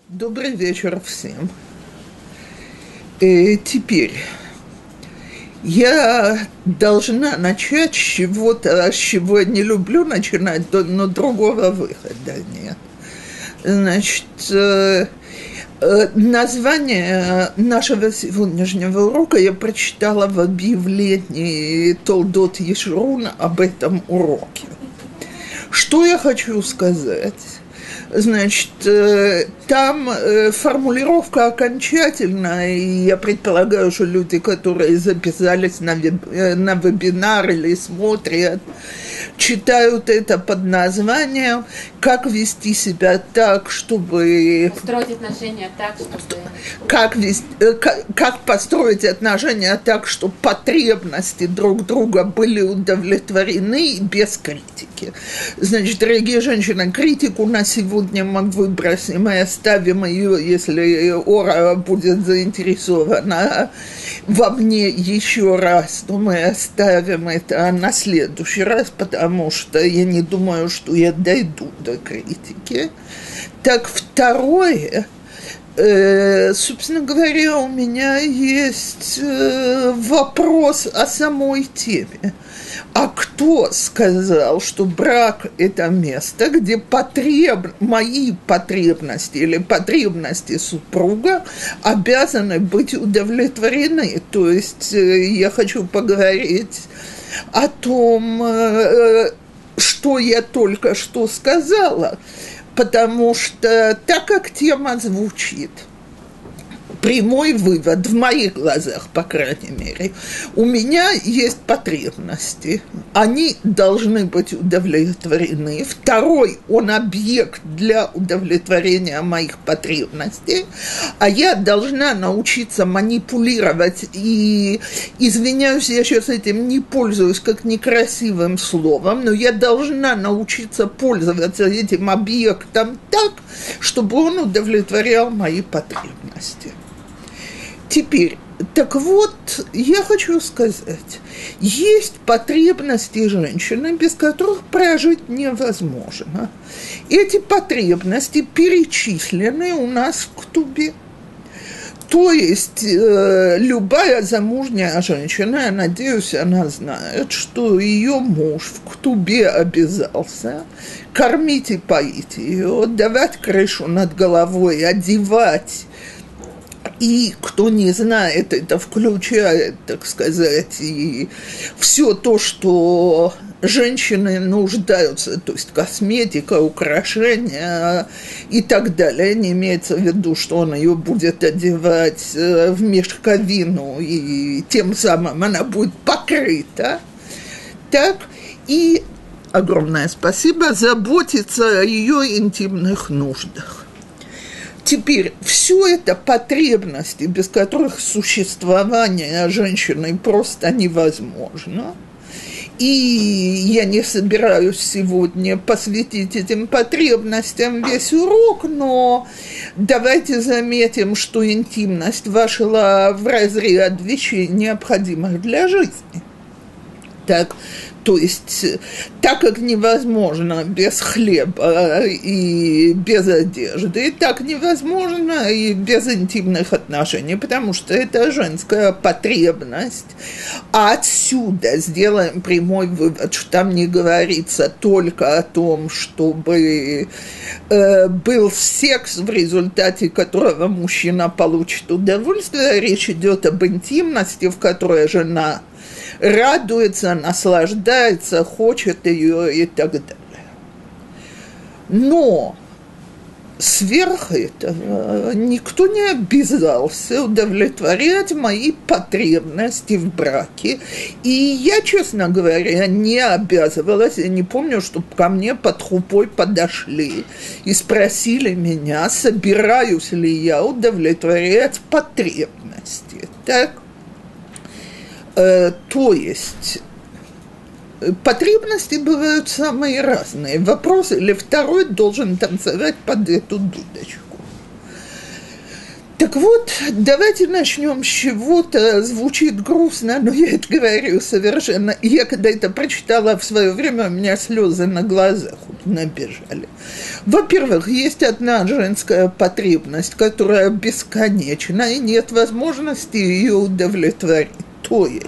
Добрый вечер всем. Теперь я должна начать с чего-то, с чего я не люблю начинать, но другого выхода нет. Значит, название нашего сегодняшнего урока я прочитала в объявлении Толдот Ешрун об этом уроке. Что я хочу сказать? Значит, там формулировка окончательная, и я предполагаю, что люди, которые записались на вебинар или смотрят, читают это под названием «Как вести себя так, чтобы…» Построить отношения так, чтобы… Как построить отношения так, чтобы потребности друг друга были удовлетворены без критики. Значит, дорогие женщины, критику на сегодня мы выбросим и оставим ее, если Ора будет заинтересована во мне еще раз, то мы оставим это на следующий раз, потому что я не думаю, что я дойду до критики. Так, второе, собственно говоря, у меня есть вопрос о самой теме. А кто сказал, что брак – это место, где мои потребности или потребности супруга обязаны быть удовлетворены? То есть я хочу поговорить о том, что я только что сказала, потому что так как тема звучит, прямой вывод, в моих глазах, по крайней мере, у меня есть потребности, они должны быть удовлетворены. Второй, он объект для удовлетворения моих потребностей, а я должна научиться манипулировать, и, извиняюсь, я сейчас этим не пользуюсь как некрасивым словом, но я должна научиться пользоваться этим объектом так, чтобы он удовлетворял мои потребности. Теперь, так вот, я хочу сказать, есть потребности женщины, без которых прожить невозможно. Эти потребности перечислены у нас в Ктубе. То есть любая замужняя женщина, я надеюсь, она знает, что ее муж в Ктубе обязался кормить и поить ее, давать крышу над головой, одевать. И кто не знает, это включает, так сказать, и все то, что женщины нуждаются, то есть косметика, украшения и так далее. Не имеется в виду, что он ее будет одевать в мешковину, и тем самым она будет покрыта. Так, и огромное спасибо, заботиться о ее интимных нуждах. Теперь, все это потребности, без которых существование женщины просто невозможно. И я не собираюсь сегодня посвятить этим потребностям весь урок, но давайте заметим, что интимность вошла в разряд вещей, необходимых для жизни. Так, то есть, так как невозможно без хлеба и без одежды, так невозможно и без интимных отношений, потому что это женская потребность. А отсюда сделаем прямой вывод, что там не говорится только о том, чтобы был секс, в результате которого мужчина получит удовольствие. Речь идет об интимности, в которой жена радуется, наслаждается, хочет ее и так далее. Но сверх этого никто не обязался удовлетворять мои потребности в браке. И я, честно говоря, не обязывалась, я не помню, чтобы ко мне под хупой подошли и спросили меня, собираюсь ли я удовлетворять потребности. Так? То есть потребности бывают самые разные. Вопрос или второй должен танцевать под эту дудочку. Так вот, давайте начнем с чего-то. Звучит грустно, но я это говорю совершенно. Я когда это прочитала в свое время, у меня слезы на глазах набежали. Во-первых, есть одна женская потребность, которая бесконечна, и нет возможности ее удовлетворить. То есть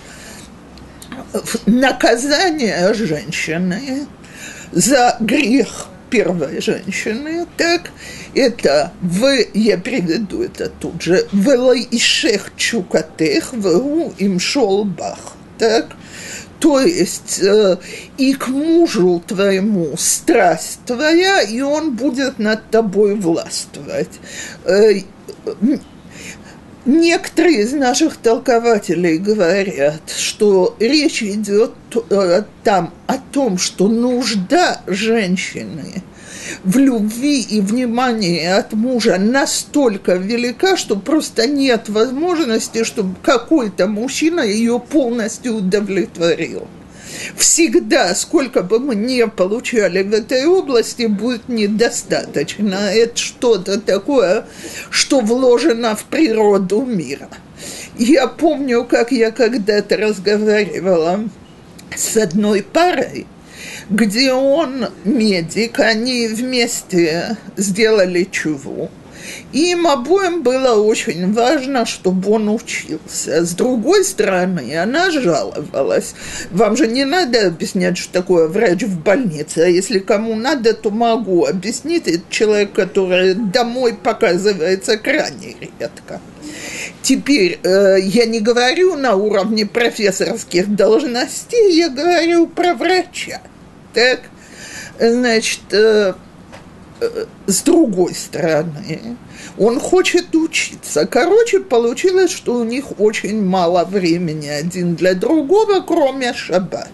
наказание женщины за грех первой женщины, так, это я приведу это тут же, «Велой ишех чукатех, вегу им шолбах», так, то есть и к мужу твоему страсть твоя, и он будет над тобой властвовать. Некоторые из наших толкователей говорят, что речь идет там о том, что нужда женщины в любви и внимании от мужа настолько велика, что просто нет возможности, чтобы какой-то мужчина ее полностью удовлетворил. Всегда, сколько бы мы ни получали в этой области, будет недостаточно. Это что-то такое, что вложено в природу мира. Я помню, как я когда-то разговаривала с одной парой, где он медик, они вместе сделали чуву. Им обоим было очень важно, чтобы он учился. С другой стороны, она жаловалась. Вам же не надо объяснять, что такое врач в больнице. А если кому надо, то могу объяснить. Это человек, который домой показывается крайне редко. Теперь я не говорю на уровне профессорских должностей, я говорю про врача. Так, значит, с другой стороны, он хочет учиться. Короче, получилось, что у них очень мало времени один для другого, кроме шаббата.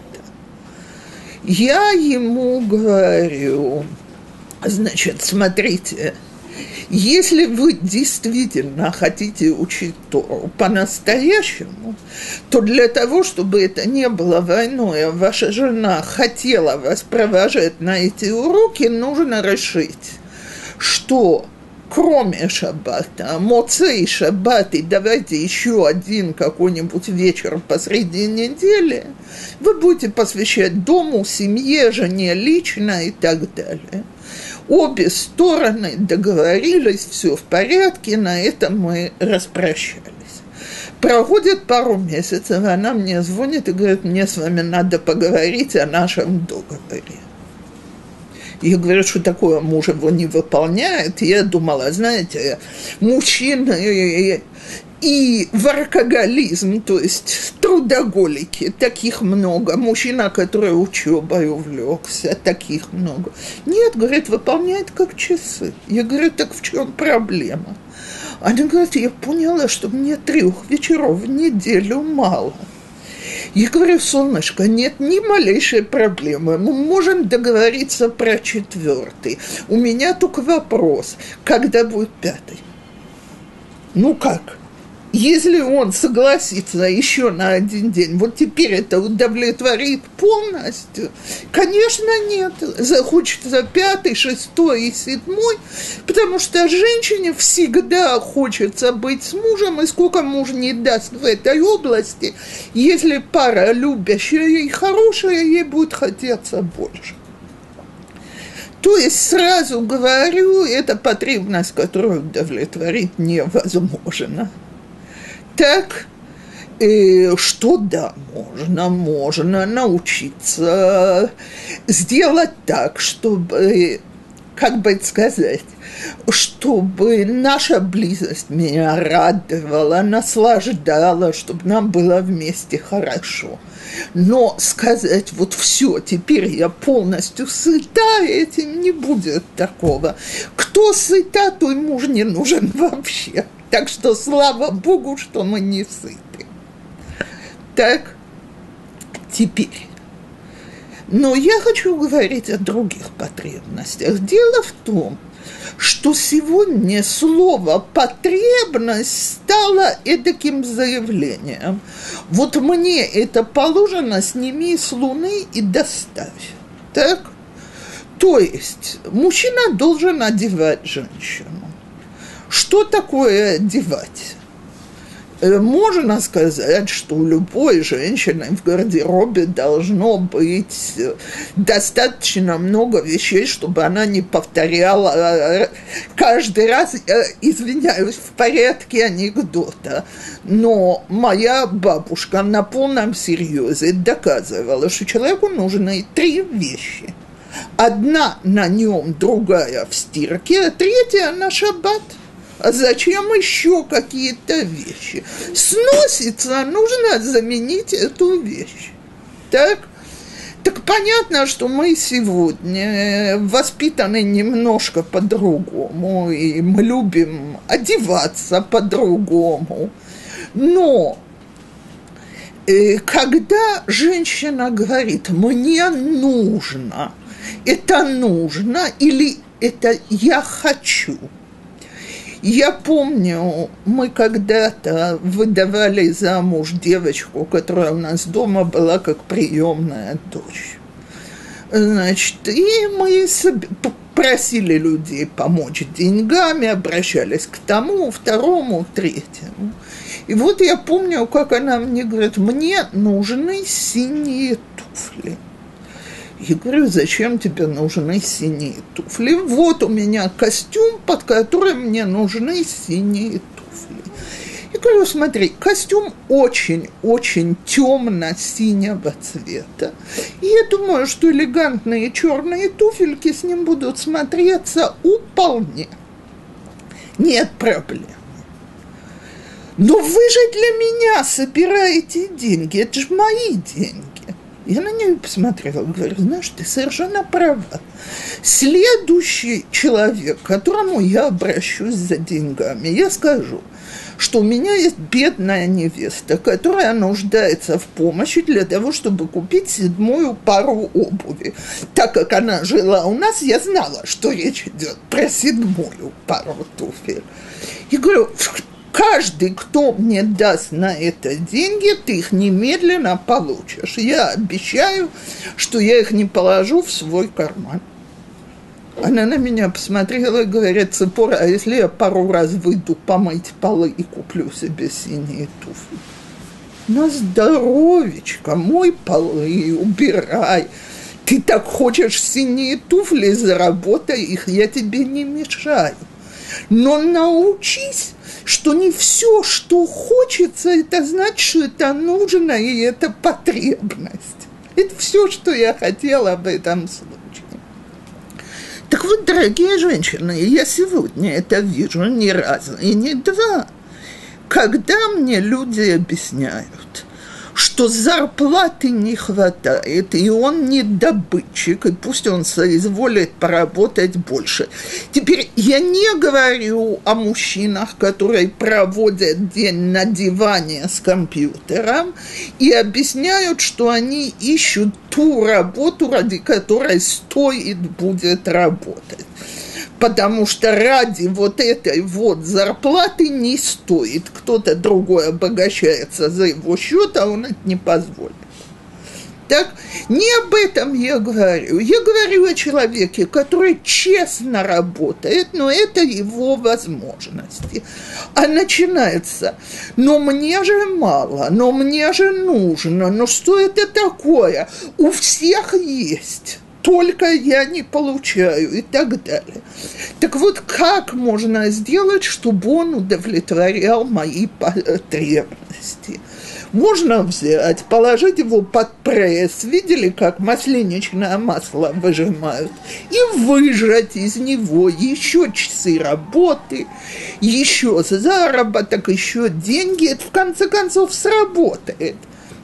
Я ему говорю, значит, смотрите, если вы действительно хотите учить Тору по-настоящему, то для того, чтобы это не было войной, а ваша жена хотела вас провожать на эти уроки, нужно решить, что кроме шаббата, моцей шаббат и давайте еще один какой-нибудь вечер посреди недели, вы будете посвящать дому, семье, жене лично и так далее. Обе стороны договорились, все в порядке, на этом мы распрощались. Проходит пару месяцев, она мне звонит и говорит, мне с вами надо поговорить о нашем договоре. Я говорю, что такое, муж его не выполняет. Я думала, знаете, мужчины и воркоголизм, то есть трудоголики, таких много. Мужчина, который учебой увлекся, таких много. Нет, говорит, выполняет как часы. Я говорю, так в чем проблема? Она говорит, я поняла, что мне 3 вечеров в неделю мало. Я говорю, солнышко, нет ни малейшей проблемы, мы можем договориться про 4. У меня только вопрос, когда будет 5? Ну как? Если он согласится еще на 1 день, вот теперь это удовлетворит полностью? Конечно, нет. Захочется 5, 6 и 7, потому что женщине всегда хочется быть с мужем, и сколько муж не даст в этой области, если пара любящая и хорошая, ей будет хотеться больше. То есть, сразу говорю, это потребность, которую удовлетворить невозможно. Так, что да, можно научиться сделать так, чтобы, как бы это сказать, чтобы наша близость меня радовала, наслаждала, чтобы нам было вместе хорошо. Но сказать, вот все, теперь я полностью сыта, этим не будет такого. Кто сыта, той муж не нужен вообще. Так что слава Богу, что мы не сыты. Так, теперь. Но я хочу говорить о других потребностях. Дело в том, что сегодня слово «потребность» стало эдаким заявлением. Вот мне это положено, сними с Луны и доставь. Так? То есть мужчина должен одевать женщину. Что такое одевать? Можно сказать, что у любой женщины в гардеробе должно быть достаточно много вещей, чтобы она не повторяла каждый раз, извиняюсь, в порядке анекдота. Но моя бабушка на полном серьезе доказывала, что человеку нужны 3 вещи. Одна на нем, другая в стирке, а третья на шаббат. А зачем еще какие-то вещи? Сносится, нужно заменить эту вещь. Так понятно, что мы сегодня воспитаны немножко по-другому, и мы любим одеваться по-другому. Но когда женщина говорит «мне нужно», это нужно или это «я хочу», я помню, мы когда-то выдавали замуж девочку, которая у нас дома была как приемная дочь. Значит, и мы просили людей помочь деньгами, обращались к тому, второму, третьему. И вот я помню, как она мне говорит, мне нужны синие туфли. Я говорю, зачем тебе нужны синие туфли? Вот у меня костюм, под которым мне нужны синие туфли. Я говорю, смотри, костюм очень-очень темно-синего цвета. И я думаю, что элегантные черные туфельки с ним будут смотреться вполне. Нет проблем. Но вы же для меня собираете деньги, это же мои деньги. Я на нее посмотрела, говорю, знаешь, ты совершенно права. Следующий человек, к которому я обращусь за деньгами, я скажу, что у меня есть бедная невеста, которая нуждается в помощи для того, чтобы купить 7-ю пару обуви. Так как она жила у нас, я знала, что речь идет про 7-ю пару туфель. Я говорю, каждый, кто мне даст на это деньги, ты их немедленно получишь. Я обещаю, что я их не положу в свой карман. Она на меня посмотрела и говорит, Ципора, а если я пару раз выйду помыть полы и куплю себе синие туфли? На здоровечко, мой полы, убирай. Ты так хочешь синие туфли, заработай их, я тебе не мешаю. Но научись, что не все, что хочется, это значит, что это нужно, и это потребность. Это все, что я хотела в этом случае. Так вот, дорогие женщины, я сегодня это вижу не раз и не два. Когда мне люди объясняют, что зарплаты не хватает, и он не добытчик, и пусть он соизволит поработать больше. Теперь я не говорю о мужчинах, которые проводят день на диване с компьютером и объясняют, что они ищут ту работу, ради которой стоит будет работать. Потому что ради вот этой вот зарплаты не стоит. Кто-то другой обогащается за его счет, а он это не позволит. Так, не об этом я говорю. Я говорю о человеке, который честно работает, но это его возможности. А начинается, но мне же мало, но мне же нужно, но что это такое? У всех есть. Только я не получаю и так далее. Так вот, как можно сделать, чтобы он удовлетворял мои потребности? Можно взять, положить его под пресс, видели, как масленичное масло выжимают, и выжать из него еще часы работы, еще заработок, еще деньги. Это в конце концов сработает.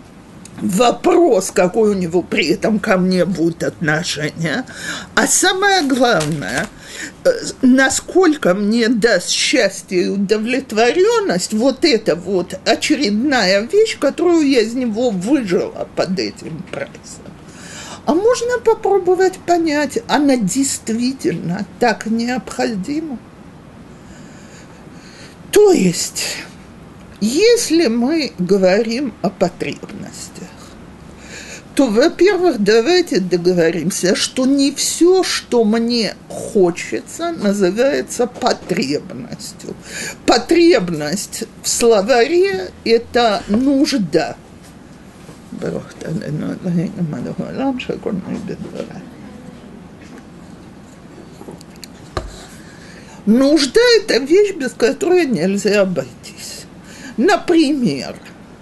Вопрос, какой у него при этом ко мне будет отношение, а самое главное, насколько мне даст счастье и удовлетворенность вот эта вот очередная вещь, которую я из него выжила под этим прессом. А можно попробовать понять, она действительно так необходима? То есть, если мы говорим о потребностях, то, во-первых, давайте договоримся, что не все, что мне хочется, называется потребностью. Потребность в словаре – это нужда. Нужда – это вещь, без которой нельзя обойтись. Например,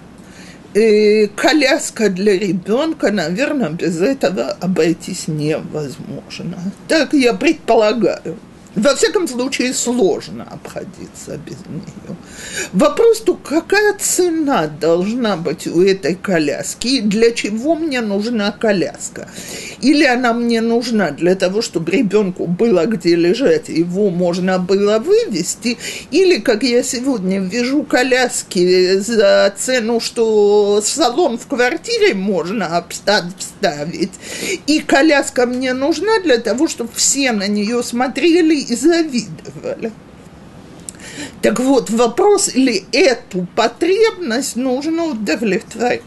коляска для ребенка, наверное, без этого обойтись невозможно. Так я предполагаю. Во всяком случае, сложно обходиться без нее. Вопрос только, какая цена должна быть у этой коляски, и для чего мне нужна коляска? Или она мне нужна для того, чтобы ребенку было где лежать, его можно было вывести, или, как я сегодня вижу коляски за цену, что салон в квартире можно обставить, и коляска мне нужна для того, чтобы все на нее смотрели и завидовали. Так вот, вопрос, или эту потребность нужно удовлетворять.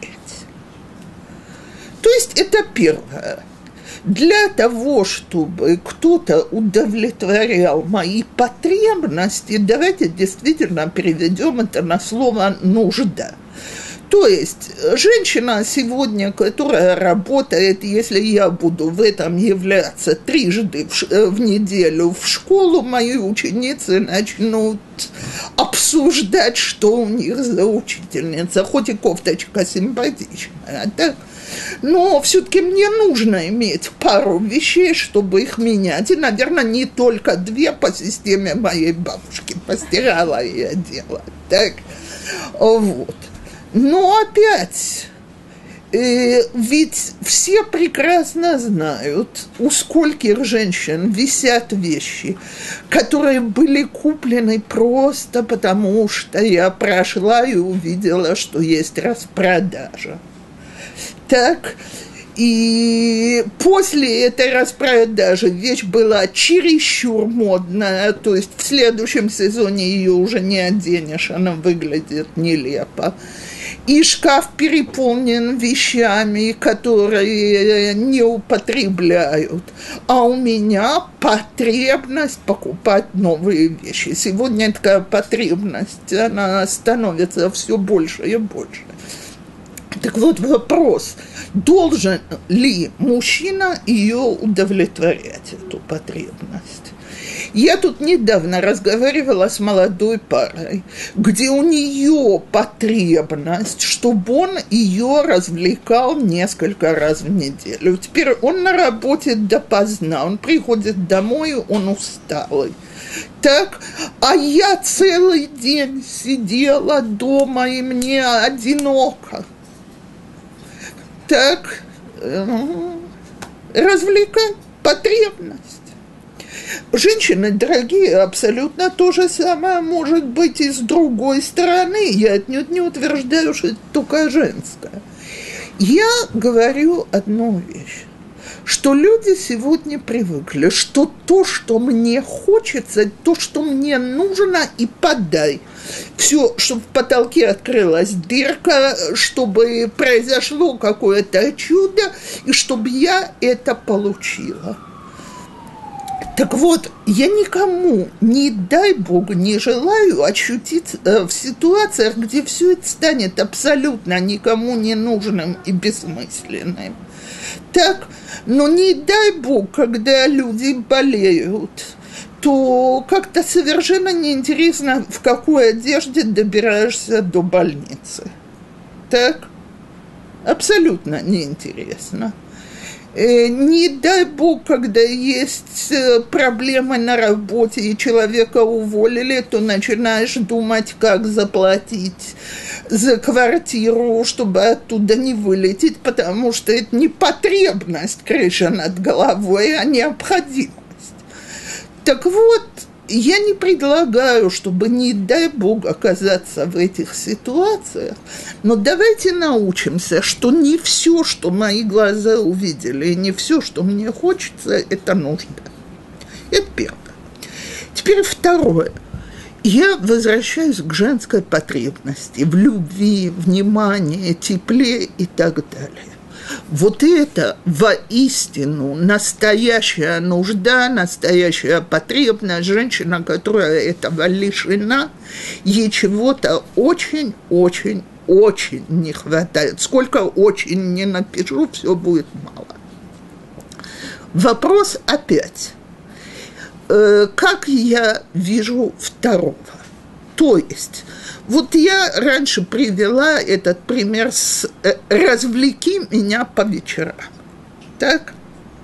То есть это первое. Для того, чтобы кто-то удовлетворял мои потребности, давайте действительно переведем это на слово «нужда». То есть женщина сегодня, которая работает, если я буду в этом являться трижды в неделю в школу, мои ученицы начнут обсуждать, что у них за учительница, хоть и кофточка симпатичная, так? Но все-таки мне нужно иметь пару вещей, чтобы их менять. И, наверное, не только две по системе моей бабушки. Постирала и одела. Так? Вот. Но опять, ведь все прекрасно знают, у скольких женщин висят вещи, которые были куплены просто потому, что я прошла и увидела, что есть распродажа. Так, и после этой распродажи вещь была чересчур модная, то есть в следующем сезоне ее уже не оденешь, она выглядит нелепо. И шкаф переполнен вещами, которые не употребляют. А у меня потребность покупать новые вещи. Сегодня такая потребность, она становится все больше и больше. Так вот вопрос, должен ли мужчина ее удовлетворять, эту потребность? Я тут недавно разговаривала с молодой парой, где у нее потребность, чтобы он ее развлекал несколько раз в неделю. Теперь он на работе допоздна, он приходит домой, он усталый. Так, а я целый день сидела дома, и мне одиноко. Так, развлекать потребность. Женщины, дорогие, абсолютно то же самое может быть и с другой стороны. Я отнюдь не утверждаю, что это только женское. Я говорю одну вещь, что люди сегодня привыкли, что то, что мне хочется, то, что мне нужно, и подай. Все, чтобы в потолке открылась дырка, чтобы произошло какое-то чудо, и чтобы я это получила. Так вот, я никому, не дай Бог, не желаю ощутить в ситуациях, где все это станет абсолютно никому не нужным и бессмысленным. Так, но не дай Бог, когда люди болеют, то как-то совершенно неинтересно, в какой одежде добираешься до больницы. Так, абсолютно неинтересно. Не дай Бог, когда есть проблемы на работе и человека уволили, то начинаешь думать, как заплатить за квартиру, чтобы оттуда не вылететь, потому что это не потребность, крыша над головой, а необходимость. Так вот, я не предлагаю, чтобы, не дай Бог, оказаться в этих ситуациях, но давайте научимся, что не все, что мои глаза увидели, и не все, что мне хочется, это нужда. Это первое. Теперь второе. Я возвращаюсь к женской потребности в любви, внимании, тепле и так далее. Вот это воистину настоящая нужда, настоящая потребность. Женщина, которая этого лишена, ей чего-то очень не хватает. Сколько очень не напишу, все будет мало. Вопрос опять. Как я вижу второго? То есть, вот я раньше привела этот пример с «развлеки меня по вечерам». Так?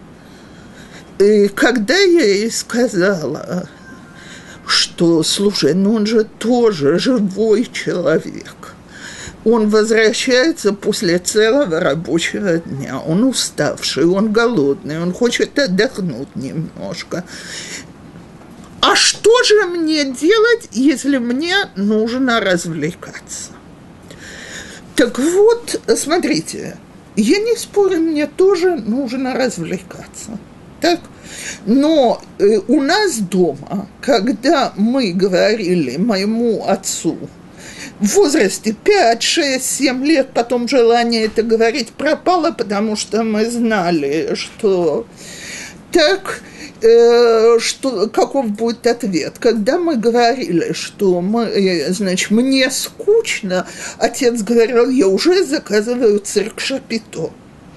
И когда я ей сказала, что, слушай, ну он же тоже живой человек, он возвращается после целого рабочего дня, он уставший, он голодный, он хочет отдохнуть немножко. А что же мне делать, если мне нужно развлекаться? Так вот, смотрите, я не спорю, мне тоже нужно развлекаться. Так? Но у нас дома, когда мы говорили моему отцу в возрасте 5, 6, 7 лет, потом желание это говорить пропало, потому что мы знали, что так, что, каков будет ответ. Когда мы говорили, что значит, мне скучно, отец говорил, я уже заказываю цирк Шапито.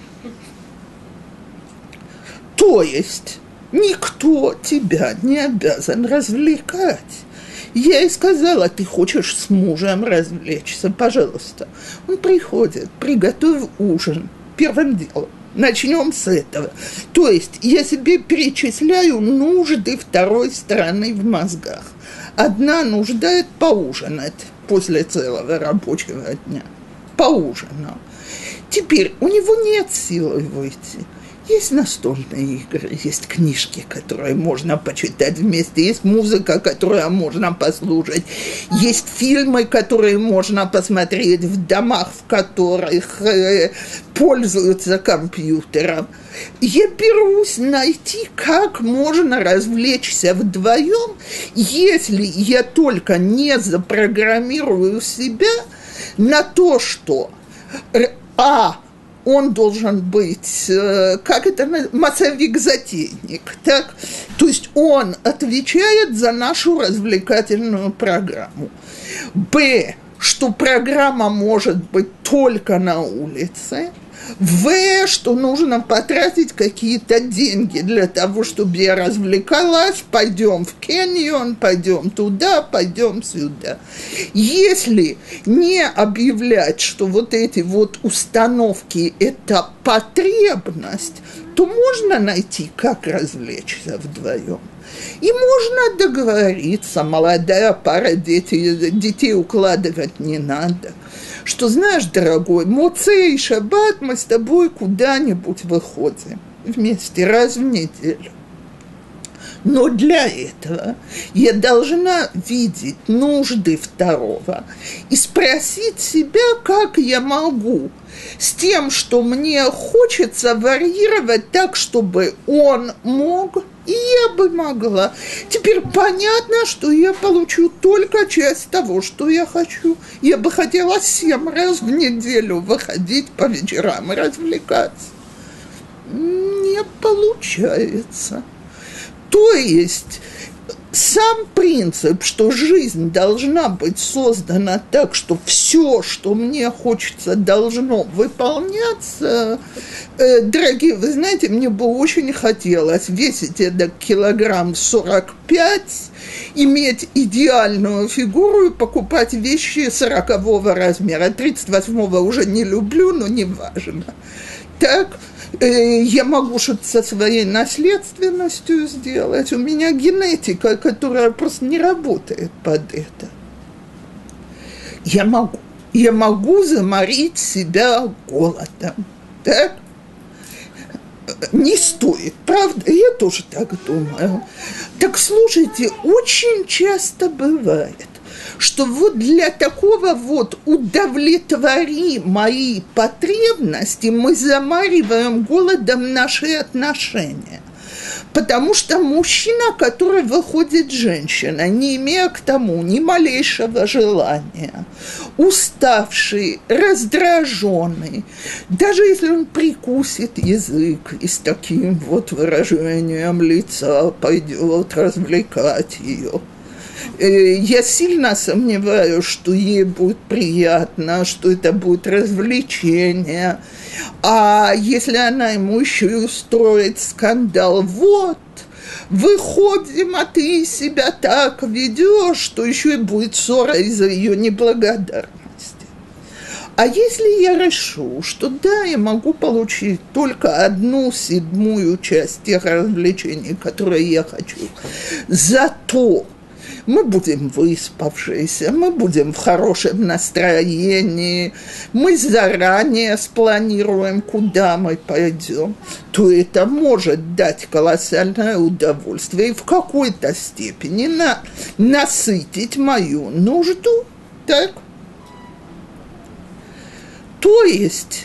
То есть никто тебя не обязан развлекать. Я ей сказала, ты хочешь с мужем развлечься, пожалуйста. Он приходит, приготовь ужин первым делом. Начнем с этого. То есть я себе перечисляю нужды второй стороны в мозгах. Одна нужда – это поужинать после целого рабочего дня. Поужинал. Теперь у него нет силы выйти. Есть настольные игры, есть книжки, которые можно почитать вместе, есть музыка, которую можно послушать, есть фильмы, которые можно посмотреть в домах, в которых пользуются компьютером. Я берусь найти, как можно развлечься вдвоем, если я только не запрограммирую себя на то, что он должен быть, как это, массовик-затейник, так? То есть он отвечает за нашу развлекательную программу. Б, что программа может быть только на улице. В, что нужно потратить какие-то деньги для того, чтобы я развлекалась, пойдем в каньон, пойдем туда, пойдем сюда. Если не объявлять, что вот эти вот установки – это потребность, то можно найти, как развлечься вдвоем. И можно договориться, молодая пара, детей укладывать не надо. Что, знаешь, дорогой, Моцей и Шаббат мы с тобой куда-нибудь выходим вместе раз в неделю. Но для этого я должна видеть нужды второго и спросить себя, как я могу с тем, что мне хочется, варьировать так, чтобы он мог, и я бы могла. Теперь понятно, что я получу только часть того, что я хочу. Я бы хотела 7 раз в неделю выходить по вечерам и развлекаться. Не получается. То есть сам принцип, что жизнь должна быть создана так, что все, что мне хочется, должно выполняться. Дорогие, вы знаете, мне бы очень хотелось весить это килограмм 45, иметь идеальную фигуру и покупать вещи 40-го размера. 38-го уже не люблю, но не важно. Так, я могу что-то со своей наследственностью сделать. У меня генетика, которая просто не работает под это. Я могу заморить себя голодом. Так? Не стоит, правда? Я тоже так думаю. Так слушайте, очень часто бывает, что вот для такого вот удовлетвори мои потребности мы замариваем голодом наши отношения. Потому что мужчина, который выходит женщина, не имея к тому ни малейшего желания, уставший, раздраженный, даже если он прикусит язык и с таким вот выражением лица пойдет развлекать ее, я сильно сомневаюсь, что ей будет приятно, что это будет развлечение. А если она ему еще и устроит скандал, вот, выходим, а ты себя так ведешь, что еще и будет ссора из-за ее неблагодарности. А если я решу, что да, я могу получить только 1/7 часть тех развлечений, которые я хочу, зато мы будем выспавшиеся, мы будем в хорошем настроении, мы заранее спланируем, куда мы пойдем, то это может дать колоссальное удовольствие и в какой-то степени насытить мою нужду, так? То есть,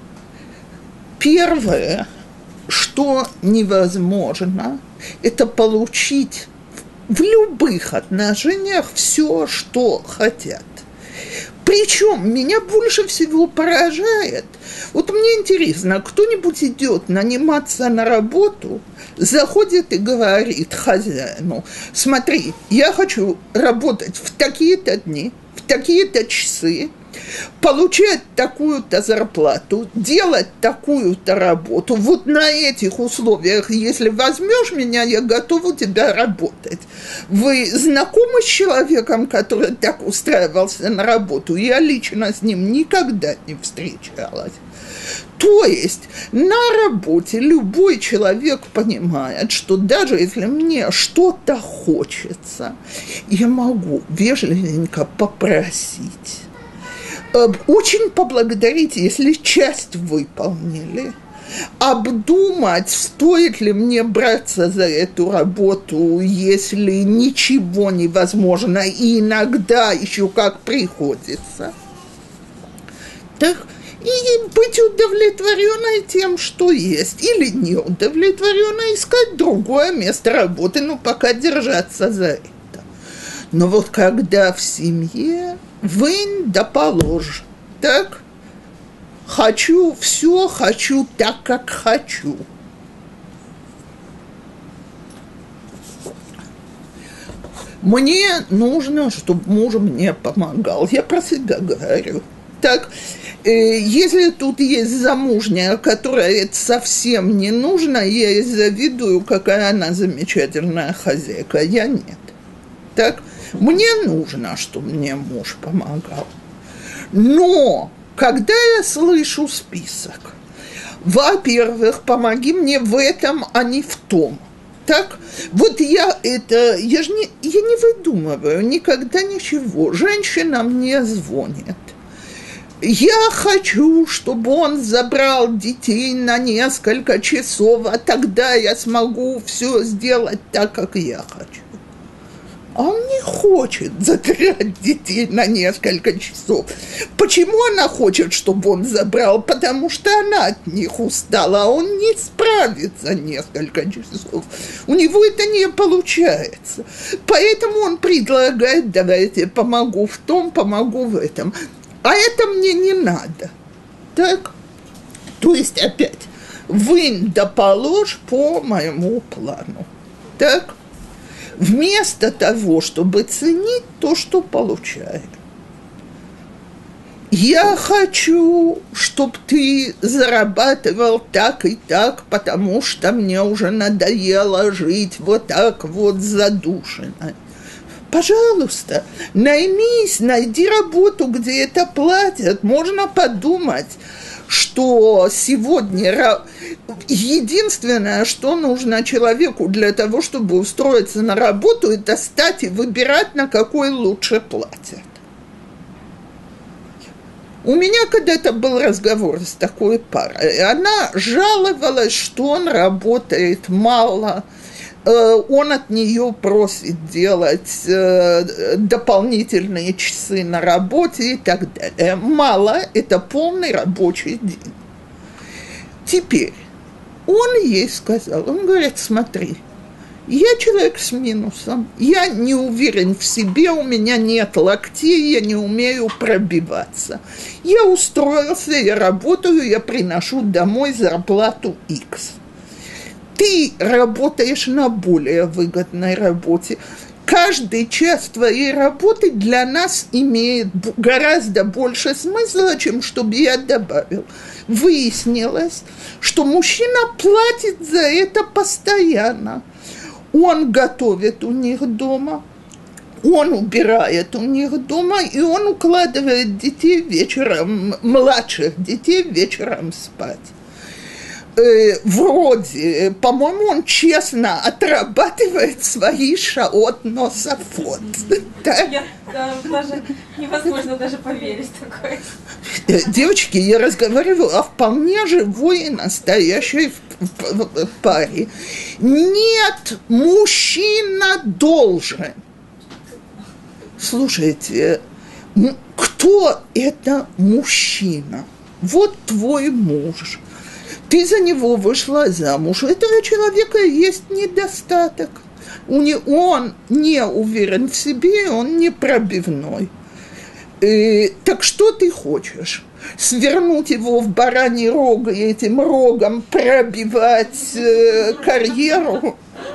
первое, что невозможно, это получить в любых отношениях все, что хотят. Причем меня больше всего поражает. Вот мне интересно, кто-нибудь идет наниматься на работу, заходит и говорит хозяину: смотри, я хочу работать в такие-то дни, в такие-то часы, получать такую-то зарплату, делать такую-то работу, вот на этих условиях, если возьмешь меня, я готов у тебя работать. Вы знакомы с человеком, который так устраивался на работу? Я лично с ним никогда не встречалась. То есть на работе любой человек понимает, что даже если мне что-то хочется, я могу вежливенько попросить, очень поблагодарить, если часть выполнили, обдумать, стоит ли мне браться за эту работу, если ничего невозможно, и иногда еще как приходится. Так, и быть удовлетворенной тем, что есть, или не удовлетворенной, искать другое место работы, но пока держаться за это. Но вот когда в семье вынь да положь, так? Хочу все, хочу так, как хочу. Мне нужно, чтобы муж мне помогал. Я про себя говорю. Так, если тут есть замужняя, которая это совсем не нужно, я ей завидую, какая она замечательная хозяйка. Я нет. Так, мне нужно, чтобы мне муж помогал. Но когда я слышу список, во-первых, помоги мне в этом, а не в том. Так, вот я же не выдумываю никогда ничего. Женщина мне звонит. Я хочу, чтобы он забрал детей на несколько часов, а тогда я смогу все сделать так, как я хочу. А он не хочет забирать детей на несколько часов. Почему она хочет, чтобы он забрал? Потому что она от них устала, а он не справится несколько часов. У него это не получается. Поэтому он предлагает: давайте помогу в том, помогу в этом. А это мне не надо. Так? То есть опять вынь да положь по моему плану. Так? Вместо того, чтобы ценить то, что получаем. Я хочу, чтобы ты зарабатывал так и так, потому что мне уже надоело жить вот так вот задушенно. Пожалуйста, наймись, найди работу, где это платят. Можно подумать, что сегодня единственное, что нужно человеку для того, чтобы устроиться на работу, это стать и выбирать, на какой лучше платят. У меня когда-то был разговор с такой парой. Она жаловалась, что он работает мало, он от нее просит делать дополнительные часы на работе и так далее. Мало – это полный рабочий день. Теперь, Он ей сказал, он говорит, смотри, я человек с минусом, я не уверен в себе, у меня нет локтей, я не умею пробиваться. Я устроился, я работаю, я приношу домой зарплату X. Ты работаешь на более выгодной работе. Каждый час твоей работы для нас имеет гораздо больше смысла, чем чтобы я добавил. Выяснилось, что мужчина платит за это постоянно. Он готовит у них дома, он убирает у них дома, и он укладывает детей вечером, младших детей вечером спать. Вроде, по-моему, он честно отрабатывает свои шаот носафот. Даже невозможно даже поверить такое. Девочки, я разговариваю о вполне живой и настоящей паре. Нет, мужчина должен. Слушайте, кто это мужчина? Вот твой муж. Ты за него вышла замуж. У этого человека есть недостаток. Он не уверен в себе, он не пробивной. Так что ты хочешь? Свернуть его в бараний рог и этим рогом пробивать карьеру?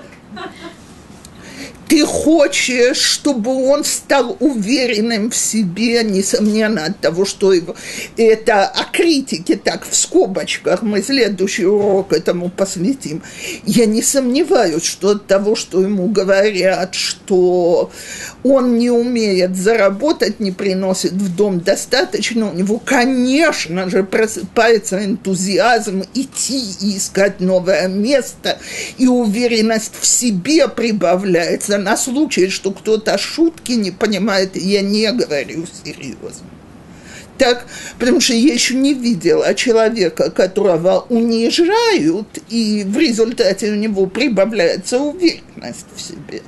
Ты хочешь, чтобы он стал уверенным в себе, несомненно, от того, что его... Это о критике, так, в скобочках, мы следующий урок этому посвятим. Я не сомневаюсь, что от того, что ему говорят, что он не умеет заработать, не приносит в дом достаточно, у него, конечно же, просыпается энтузиазм идти и искать новое место, и уверенность в себе прибавляется. На случай, что кто-то шутки не понимает, я не говорю серьезно. Так, потому что я еще не видела человека, которого унижают, и в результате у него прибавляется уверенность в себе.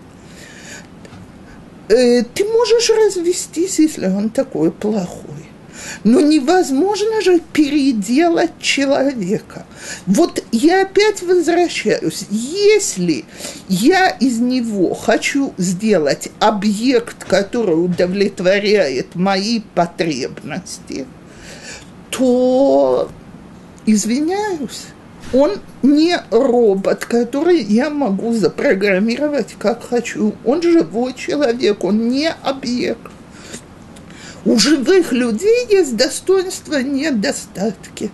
Ты можешь развестись, если он такой плохой. Но невозможно же переделать человека. Вот я опять возвращаюсь. Если я из него хочу сделать объект, который удовлетворяет мои потребности, то, извиняюсь, он не робот, который я могу запрограммировать как хочу. Он живой человек, он не объект. У живых людей есть достоинства, недостатки.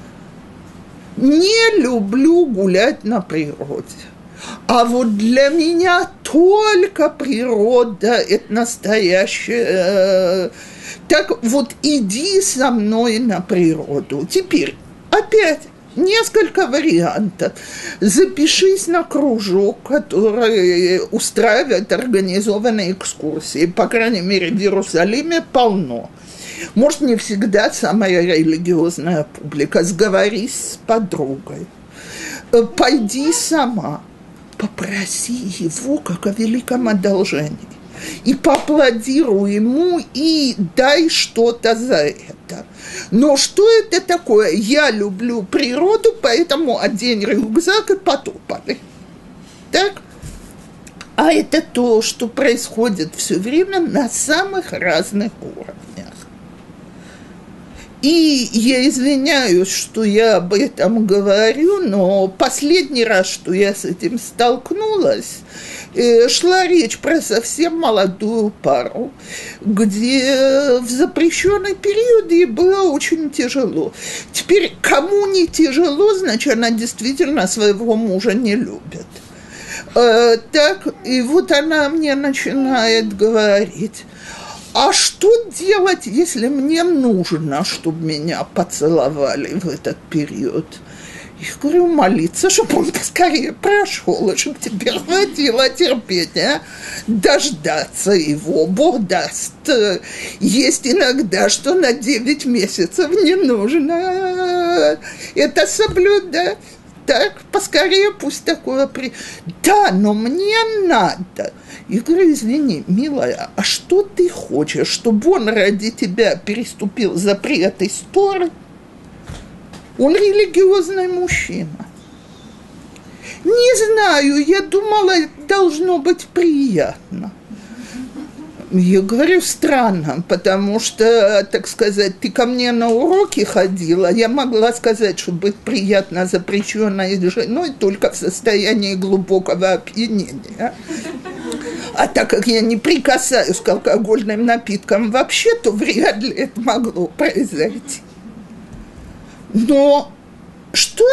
Не люблю гулять на природе. А вот для меня только природа – это настоящее. Так вот иди со мной на природу. Теперь опять несколько вариантов. Запишись на кружок, который устраивает организованные экскурсии. По крайней мере, в Иерусалиме полно. Может, не всегда самая религиозная публика. Сговорись с подругой. Пойди сама. Попроси его, как о великом одолжении. И поаплодируй ему, и дай что-то за это. Но что это такое? Я люблю природу, поэтому одень рюкзак и потопали. Так? А это то, что происходит все время на самых разных уровнях. И я извиняюсь, что я об этом говорю, но последний раз, что я с этим столкнулась, шла речь про совсем молодую пару, где в запрещенный период ей было очень тяжело. Теперь, кому не тяжело, значит, она действительно своего мужа не любит. Так, и вот она мне начинает говорить: а что делать, если мне нужно, чтобы меня поцеловали в этот период? Я говорю, молиться, чтобы он поскорее прошел, и чтобы тебе хватило терпения дождаться его. Бог даст. Есть иногда, что на 9 месяцев не нужно это соблюдать. Так, поскорее пусть такое Да, но мне надо. Я говорю, извини, милая, а что ты хочешь, чтобы он ради тебя переступил запреты Торы? Он религиозный мужчина. Не знаю, я думала, это должно быть приятно. Я говорю, странно, потому что, так сказать, ты ко мне на уроки ходила, я могла сказать, что быть приятно запрещенной женой только в состоянии глубокого опьянения. А так как я не прикасаюсь к алкогольным напиткам вообще, то вряд ли это могло произойти. Но что...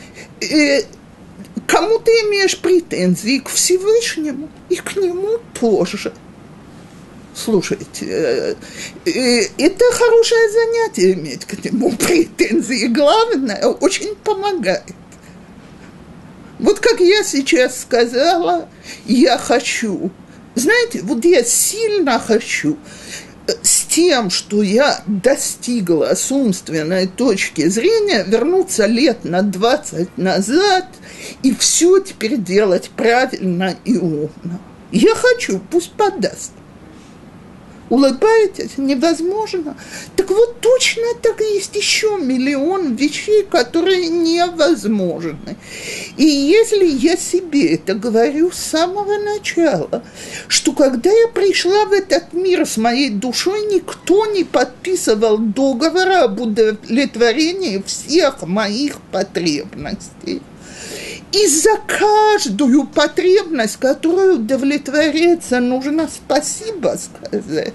кому ты имеешь претензии? К Всевышнему и к нему тоже. Слушайте, это хорошее занятие иметь к нему претензии. Главное, очень помогает. Вот как я сейчас сказала, я хочу. Знаете, вот я сильно хочу с тем, что я достигла с умственной точки зрения, вернуться лет на 20 назад и все теперь делать правильно и умно. Я хочу, пусть подаст. Улыбаетесь? Невозможно. Так вот, точно так и есть еще миллион вещей, которые невозможны. И если я себе это говорю с самого начала, что когда я пришла в этот мир с моей душой, никто не подписывал договора об удовлетворении всех моих потребностей. И за каждую потребность, которую удовлетворяется, нужно спасибо сказать,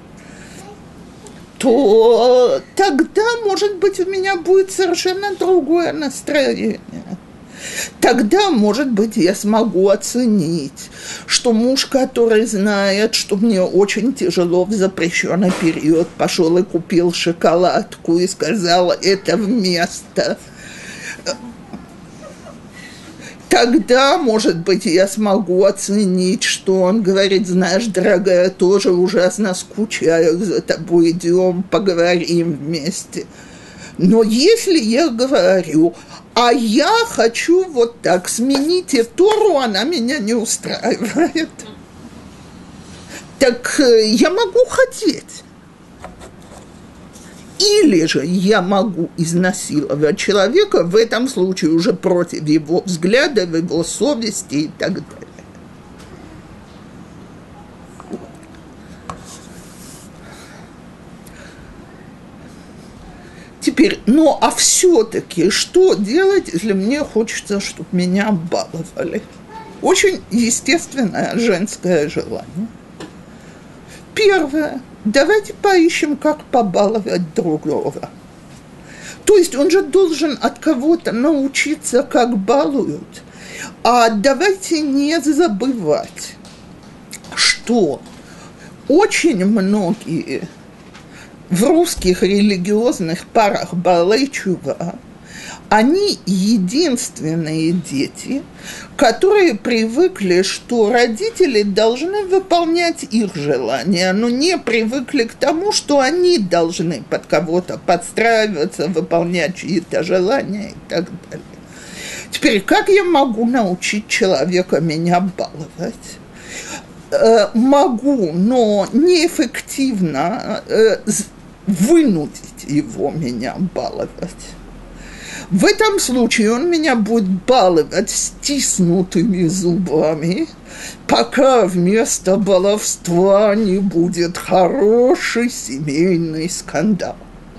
то тогда, может быть, у меня будет совершенно другое настроение. Тогда, может быть, я смогу оценить, что муж, который знает, что мне очень тяжело в запрещенный период, пошел и купил шоколадку и сказал это вместо... Тогда, может быть, я смогу оценить, что он говорит, знаешь, дорогая, я тоже ужасно скучаю за тобой, идем, поговорим вместе. Но если я говорю, а я хочу вот так, смените Тору, она меня не устраивает, так я могу хотеть. Или же я могу изнасиловать человека, в этом случае уже против его взглядов, его совести и так далее. Теперь, ну а все-таки что делать, если мне хочется, чтобы меня баловали? Очень естественное женское желание. Первое. Давайте поищем, как побаловать другого. То есть он же должен от кого-то научиться, как балуют. А давайте не забывать, что очень многие в русских религиозных парах Баалей Тшува, они единственные дети, которые привыкли, что родители должны выполнять их желания, но не привыкли к тому, что они должны под кого-то подстраиваться, выполнять чьи-то желания и так далее. Теперь, как я могу научить человека меня баловать? Могу, но неэффективно вынудить его меня баловать. В этом случае он меня будет баловать стиснутыми зубами, пока вместо баловства не будет хороший семейный скандал.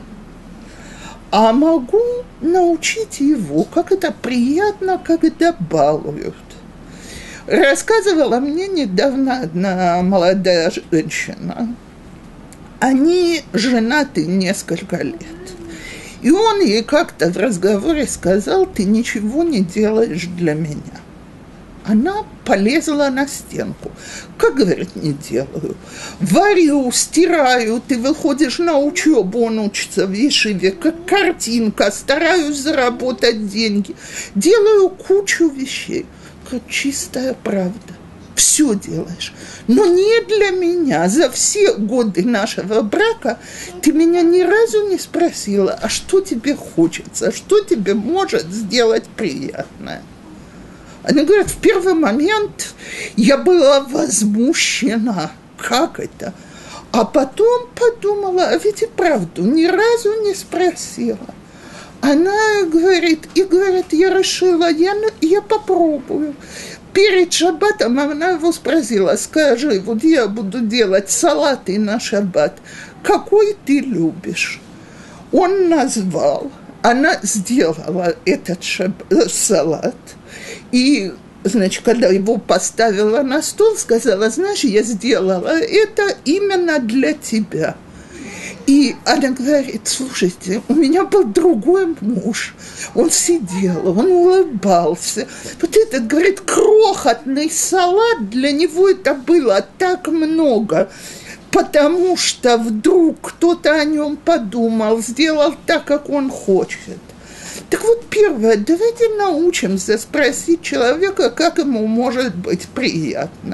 А могу научить его, как это приятно, когда балуют. Рассказывала мне недавно одна молодая женщина. Они женаты несколько лет. И он ей как-то в разговоре сказал: ты ничего не делаешь для меня. Она полезла на стенку. Как, говорит, не делаю? Варю, стираю, ты выходишь на учебу, он учится в ешиве, как картинка, стараюсь заработать деньги. Делаю кучу вещей. Как чистая правда. Все делаешь, но не для меня. За все годы нашего брака ты меня ни разу не спросила, а что тебе хочется, что тебе может сделать приятное. Они говорят, в первый момент я была возмущена, как это? А потом подумала, а ведь и правду ни разу не спросила. Она говорит, я решила, я попробую. Перед шаббатом она его спросила, скажи, вот я буду делать салаты на шаббат, какой ты любишь? Он назвал, она сделала этот салат, и, значит, когда его поставила на стол, сказала, знаешь, я сделала это именно для тебя. И она говорит, слушайте, у меня был другой муж, он сидел, он улыбался. Вот этот, говорит, крохотный салат, для него это было так много, потому что вдруг кто-то о нем подумал, сделал так, как он хочет. Так вот, первое, давайте научимся спросить человека, как ему может быть приятно.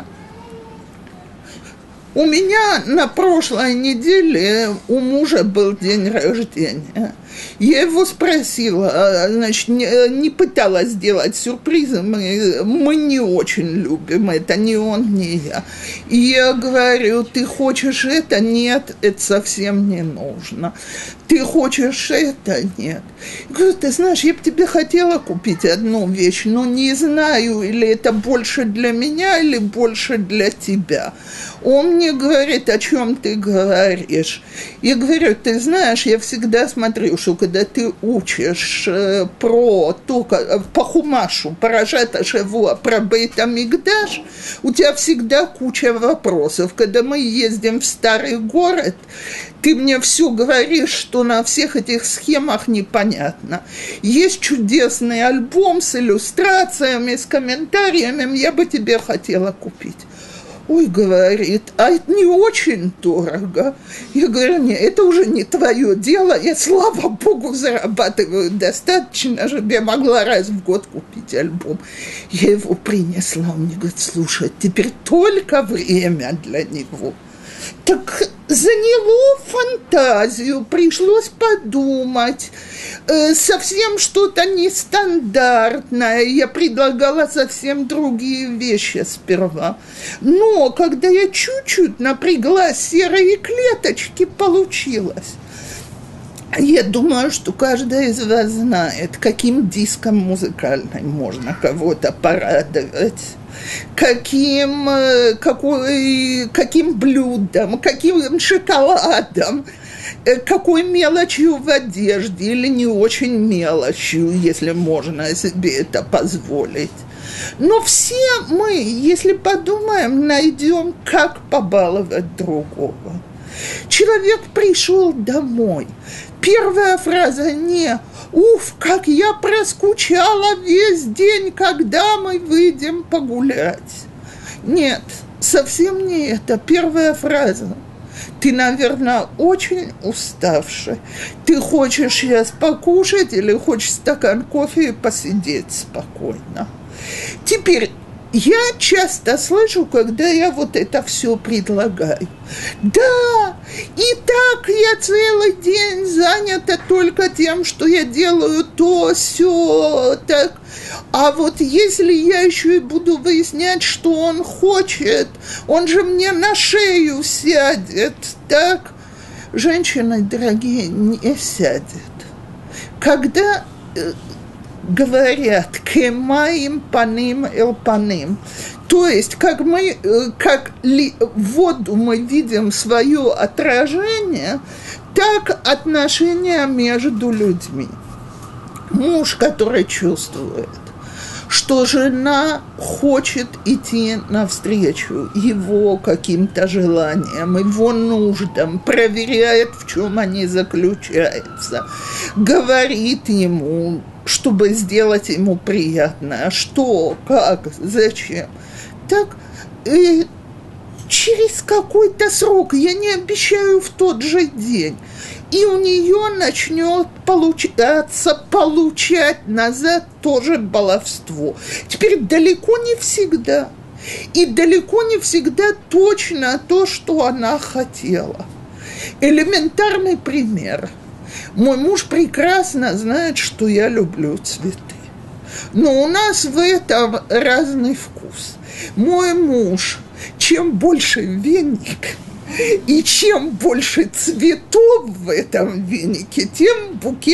У меня на прошлой неделе у мужа был день рождения. Я его спросила, значит, не пыталась сделать сюрпризы, мы не очень любим это, ни он, ни я. И я говорю, ты хочешь это? Нет, это совсем не нужно. Ты хочешь это? Нет. Я говорю, ты знаешь, я бы тебе хотела купить одну вещь, но не знаю, или это больше для меня, или больше для тебя. Он мне говорит, о чем ты говоришь. Я говорю, ты знаешь, я всегда смотрю, что когда ты учишь про то, по Хумашу, Парашат а-Шавуа, про Бейт ха-Микдаш, у тебя всегда куча вопросов. Когда мы ездим в старый город, ты мне все говоришь, что на всех этих схемах непонятно. Есть чудесный альбом с иллюстрациями, с комментариями, я бы тебе хотела купить. Ой, говорит, а это не очень дорого. Я говорю, нет, это уже не твое дело, я, слава богу, зарабатываю достаточно, чтобы я могла раз в год купить альбом. Я его принесла, он мне говорит, слушай, теперь только время для него. Так заняло фантазию, пришлось подумать, совсем что-то нестандартное, я предлагала совсем другие вещи сперва. Но когда я чуть-чуть напрягла серые клеточки, получилось. Я думаю, что каждый из вас знает, каким диском музыкальным можно кого-то порадовать. Каким блюдом, каким шоколадом, какой мелочью в одежде или не очень мелочью, если можно себе это позволить. Но все мы, если подумаем, найдем, как побаловать другого. Человек пришел домой. Первая фраза не «Уф, как я проскучала весь день, когда мы выйдем погулять». Нет, совсем не это. Первая фраза. Ты, наверное, очень уставший. Ты хочешь сейчас покушать или хочешь стакан кофе и посидеть спокойно. Теперь я часто слышу, когда я вот это все предлагаю. Да, и так я целый день занята только тем, что я делаю то, сё, так. А вот если я еще и буду выяснять, что он хочет, он же мне на шею сядет, так? Женщины, дорогие, не сядет. Когда говорят «кемаим паним эл паним», то есть как в воду мы видим свое отражение, так отношения между людьми. Муж, который чувствует, что жена хочет идти навстречу его каким-то желаниям, его нуждам, проверяет, в чем они заключаются, говорит ему, чтобы сделать ему приятно, что, как, зачем. Так, через какой-то срок, я не обещаю в тот же день, и у нее начнет получать назад тоже баловство. Теперь далеко не всегда. И далеко не всегда точно то, что она хотела. Элементарный пример. Мой муж прекрасно знает, что я люблю цветы. Но у нас в этом разный вкус. Мой муж, чем больше веник, и чем больше цветов в этом венике, тем букет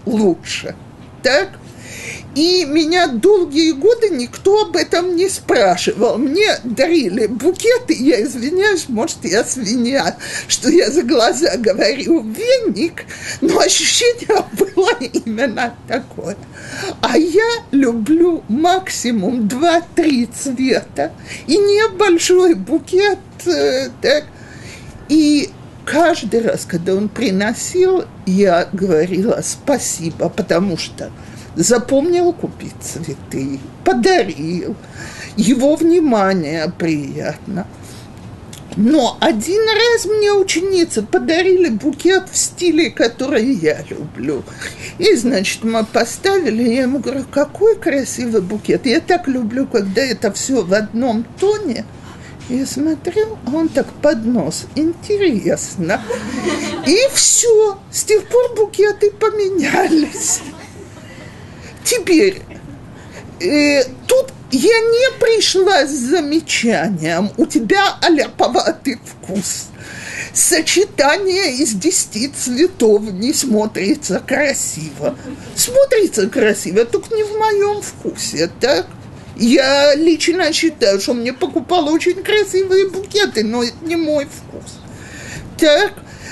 лучше. Так? И меня долгие годы никто об этом не спрашивал. Мне дарили букеты, я извиняюсь, может, я свинья, что я за глаза говорю веник, но ощущение было именно такое. А я люблю максимум 2-3 цвета и небольшой букет. Так. И каждый раз, когда он приносил, я говорила спасибо, потому что запомнил купить цветы, подарил, его внимание приятно. Но один раз мне ученицы подарили букет в стиле, который я люблю. И, значит, мы поставили, я ему говорю, какой красивый букет. Я так люблю, когда это все в одном тоне. Я смотрю, а он так под нос. Интересно. И все. С тех пор букеты поменялись. Теперь, тут я не пришла с замечанием, у тебя аляповатый вкус. Сочетание из 10 цветов не смотрится красиво. Смотрится красиво, только не в моем вкусе, так? Я лично считаю, что мне покупала очень красивые букеты, но это не мой вкус. Так?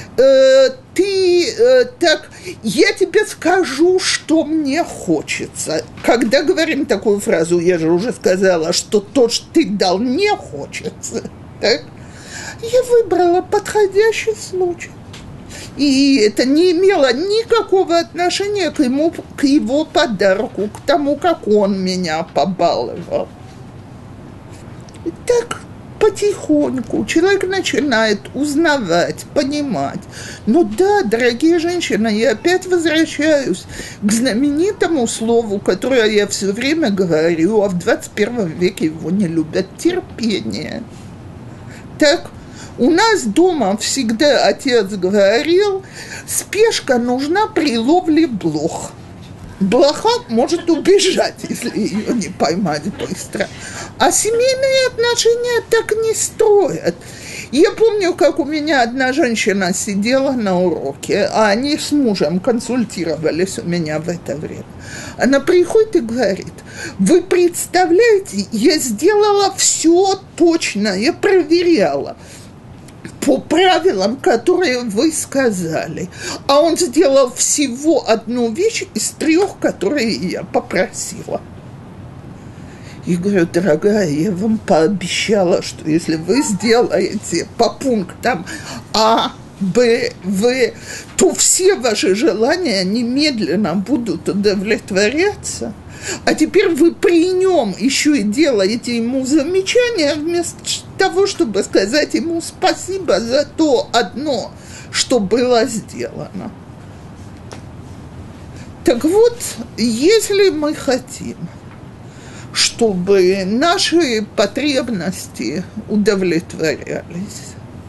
Так, я тебе скажу, что мне хочется. Когда говорим такую фразу, я же уже сказала, что то, что ты дал, не хочется. Так? Я выбрала подходящий случай. И это не имело никакого отношения к его подарку, к тому, как он меня побаловал. И так потихоньку человек начинает узнавать, понимать. Но да, дорогие женщины, я опять возвращаюсь к знаменитому слову, которое я все время говорю, а в 21 веке его не любят – терпение. Так, у нас дома всегда отец говорил, спешка нужна при ловле блох. Блоха может убежать, если ее не поймать быстро. А семейные отношения так не строят. Я помню, как у меня одна женщина сидела на уроке, а они с мужем консультировались у меня в это время. Она приходит и говорит, вы представляете, я сделала все точно, я проверяла. По правилам, которые вы сказали. А он сделал всего одну вещь из 3, которые я попросила. И говорю, дорогая, я вам пообещала, что если вы сделаете по пунктам А, Б, В, то все ваши желания немедленно будут удовлетворяться. А теперь вы при нем еще и делаете ему замечания, вместо того, чтобы сказать ему спасибо за то одно, что было сделано. Так вот, если мы хотим, чтобы наши потребности удовлетворялись,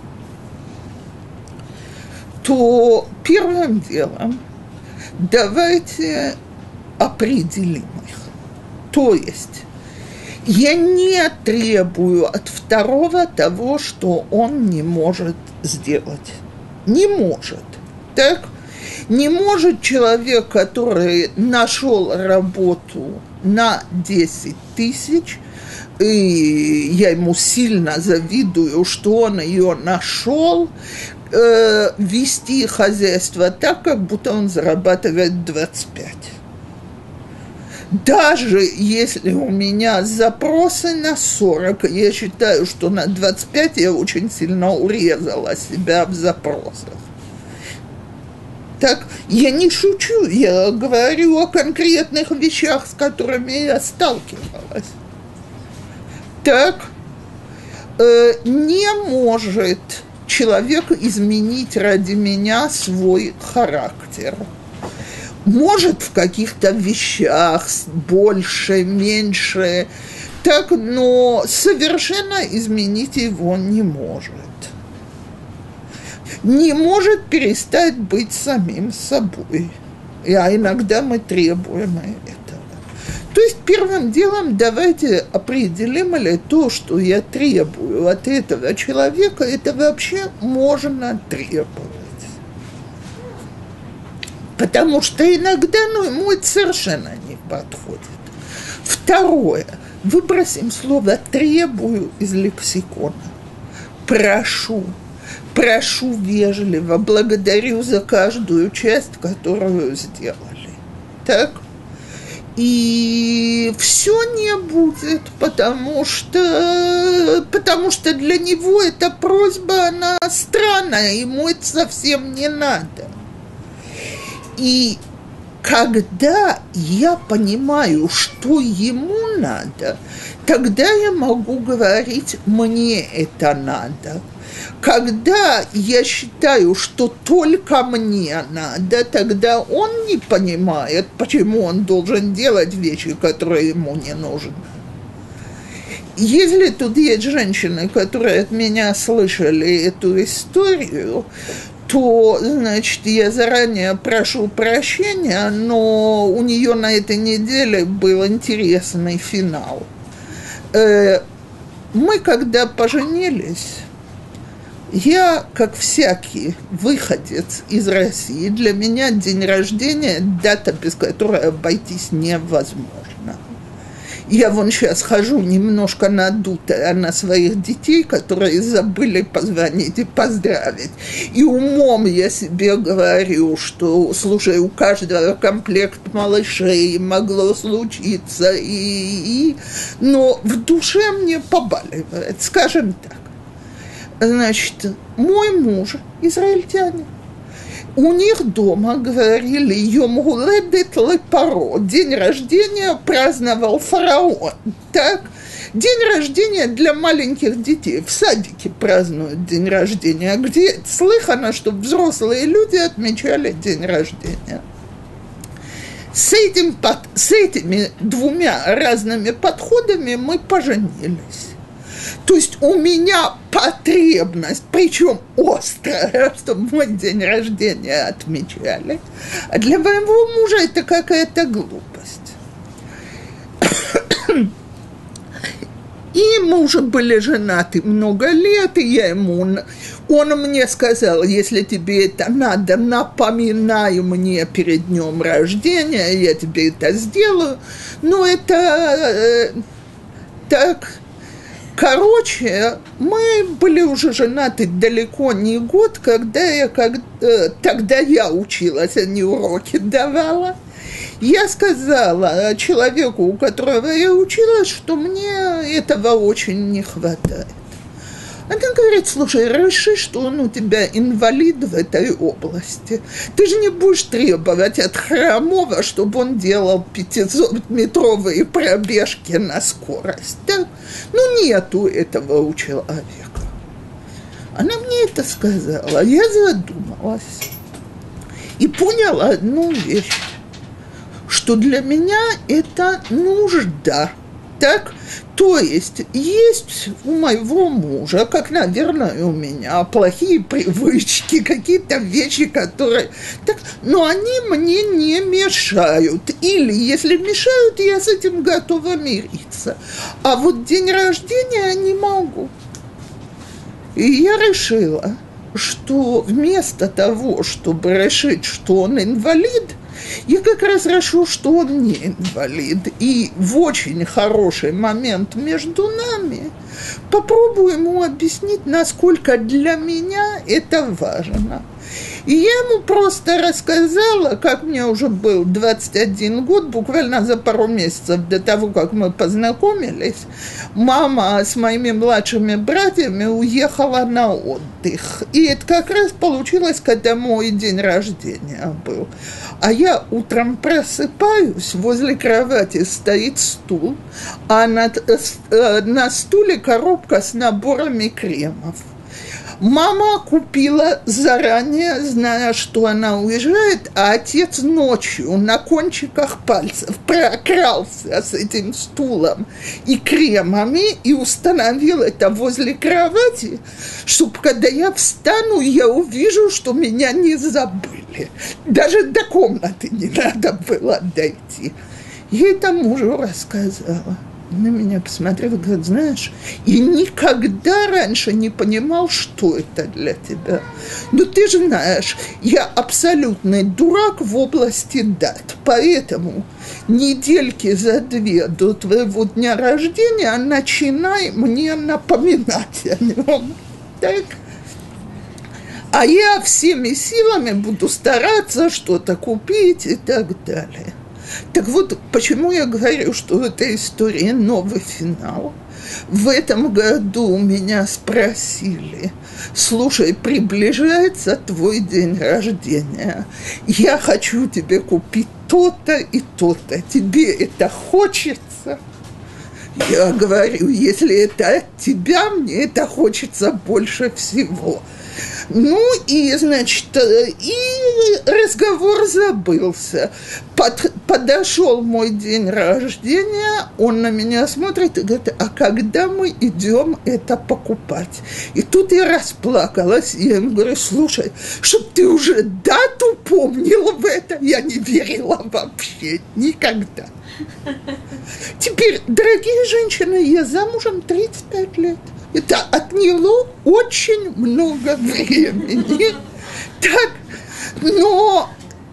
то первым делом давайте определим их. То есть я не требую от второго того, что он не может сделать. Не может. Так? Не может человек, который нашел работу на 10 тысяч, и я ему сильно завидую, что он ее нашел, вести хозяйство так, как будто он зарабатывает 25. Даже если у меня запросы на 40, я считаю, что на 25 я очень сильно урезала себя в запросах. Так, я не шучу, я говорю о конкретных вещах, с которыми я сталкивалась. Так, не может человек изменить ради меня свой характер. Может в каких-то вещах больше, меньше, так, но совершенно изменить его не может. Не может перестать быть самим собой. А иногда мы требуем этого. То есть первым делом давайте определим ли то, что я требую от этого человека, это вообще можно требовать. Потому что иногда, ему это совершенно не подходит. Второе. Выбросим слово «требую» из лексикона. Прошу. Прошу вежливо, благодарю за каждую часть, которую сделали. Так? И все не будет, потому что для него эта просьба, она странная, ему это совсем не надо. И когда я понимаю, что ему надо, тогда я могу говорить «мне это надо». Когда я считаю, что только мне надо, тогда он не понимает, почему он должен делать вещи, которые ему не нужны. Если тут есть женщины, которые от меня слышали эту историю, то, значит, я заранее прошу прощения, но у нее на этой неделе был интересный финал. Мы, когда поженились, я, как всякий выходец из России, для меня день рождения – дата, без которой обойтись невозможно. Я вон сейчас хожу немножко надутая на своих детей, которые забыли позвонить и поздравить. И умом я себе говорю, что, слушай, у каждого комплект малышей могло случиться, но в душе мне побаливает, скажем так. Значит, мой муж израильтянин. У них дома говорили «Йом гуледет лепаро», день рождения праздновал фараон. Так? День рождения для маленьких детей. В садике празднуют день рождения. Где слыхано, чтобы взрослые люди отмечали день рождения. С этими двумя разными подходами мы поженились. То есть у меня потребность, причем острая, чтобы мой день рождения отмечали, а для моего мужа это какая-то глупость. И мы уже были женаты много лет, и он мне сказал, если тебе это надо, напоминай мне перед днем рождения, я тебе это сделаю. Но это так... Короче, мы были уже женаты далеко не год, тогда я училась, а не уроки давала. Я сказала человеку, у которого я училась, что мне этого очень не хватает. Она говорит, слушай, реши, что он у тебя инвалид в этой области. Ты же не будешь требовать от хромого, чтобы он делал 500-метровые пробежки на скорость. Так? Нету этого у человека. Она мне это сказала, я задумалась и поняла одну вещь, что для меня это нужда. Так? То есть у моего мужа, как, наверное, и у меня, плохие привычки, какие-то вещи, которые... Так, но они мне не мешают. Или, если мешают, я с этим готова мириться. А вот день рождения не могу. И я решила, что вместо того, чтобы решить, что он инвалид, я как раз решу, что он не инвалид. И в очень хороший момент между нами попробую ему объяснить, насколько для меня это важно. И я ему просто рассказала, как мне уже был 21 год, буквально за пару месяцев до того, как мы познакомились, мама с моими младшими братьями уехала на отдых. И это как раз получилось, когда мой день рождения был. А я утром просыпаюсь, возле кровати стоит стул, а на стуле коробка с наборами кремов. Мама купила заранее, зная, что она уезжает, а отец ночью на кончиках пальцев прокрался с этим стулом и кремами и установил это возле кровати, чтобы когда я встану, я увижу, что меня не забыли. Даже до комнаты не надо было дойти. Я это мужу рассказала. на меня посмотрел и говорит: знаешь, я никогда раньше не понимал, что это для тебя. Но ты же знаешь, я абсолютный дурак в области дат, поэтому недельки за 2 до твоего дня рождения начинай мне напоминать о нем. Так? А я всеми силами буду стараться что-то купить и так далее. Так вот, почему я говорю, что в этой истории новый финал? В этом году меня спросили: слушай, приближается твой день рождения, я хочу тебе купить то-то и то-то, тебе это хочется? Я говорю: если это от тебя, мне это хочется больше всего. Ну, и, значит, и разговор забылся. Подошел мой день рождения, он на меня смотрит и говорит: а когда мы идем это покупать? И тут я расплакалась, и я ему говорю: слушай, чтоб ты уже дату помнила в это, я не верила вообще никогда. Теперь, дорогие женщины, я замужем 35 лет. Это отняло очень много времени. Так, но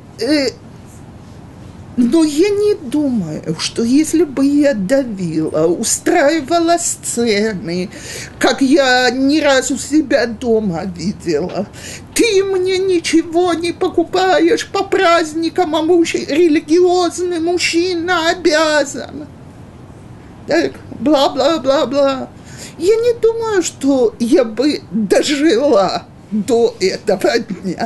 я не думаю, что если бы я давила, устраивала сцены, как я ни разу себя дома видела, ты мне ничего не покупаешь по праздникам, а религиозный мужчина обязан. Так, бла-бла-бла-бла. Я не думаю, что я бы дожила до этого дня.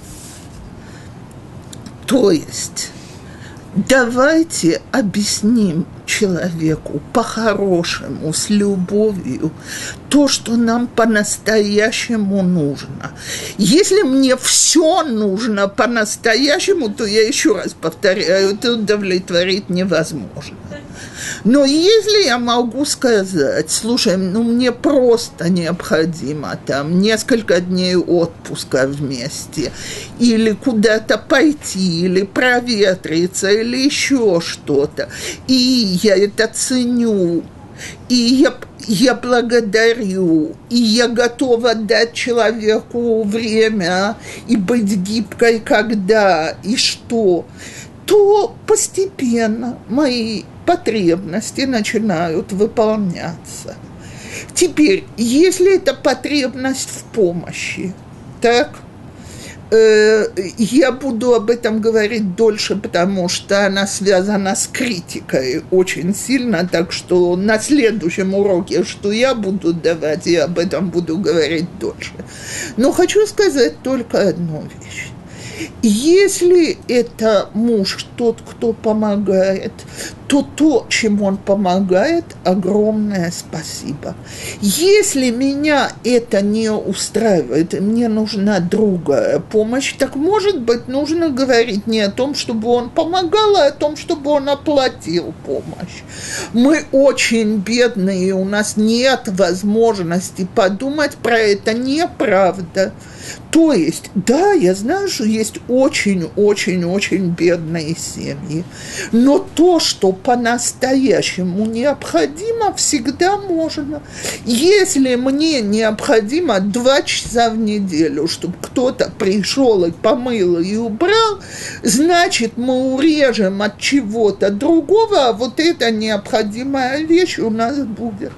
То есть, давайте объясним человеку по-хорошему, с любовью, то, что нам по-настоящему нужно. Если мне все нужно по-настоящему, то я еще раз повторяю, это удовлетворить невозможно. Но если я могу сказать: слушай, мне просто необходимо там несколько дней отпуска вместе, или куда-то пойти, или проветриться, или еще что-то, и я это ценю, и я благодарю, и я готова дать человеку время и быть гибкой, когда и что, то постепенно мои потребности начинают выполняться. Теперь, если это потребность в помощи, так, я буду об этом говорить дольше, потому что она связана с критикой очень сильно, так что на следующем уроке, что я буду давать, я об этом буду говорить дольше. Но хочу сказать только одну вещь. Если это муж, тот, кто помогает, то, чем он помогает, огромное спасибо. Если меня это не устраивает, и мне нужна другая помощь, так, может быть, нужно говорить не о том, чтобы он помогал, а о том, чтобы он оплатил помощь. Мы очень бедные, у нас нет возможности подумать про это, неправда. То есть, да, я знаю, что есть очень-очень-очень бедные семьи, но то, что по-настоящему необходимо, всегда можно. Если мне необходимо 2 часа в неделю, чтобы кто-то пришел и помыл и убрал, значит, мы урежем от чего-то другого, а вот эта необходимая вещь у нас будет.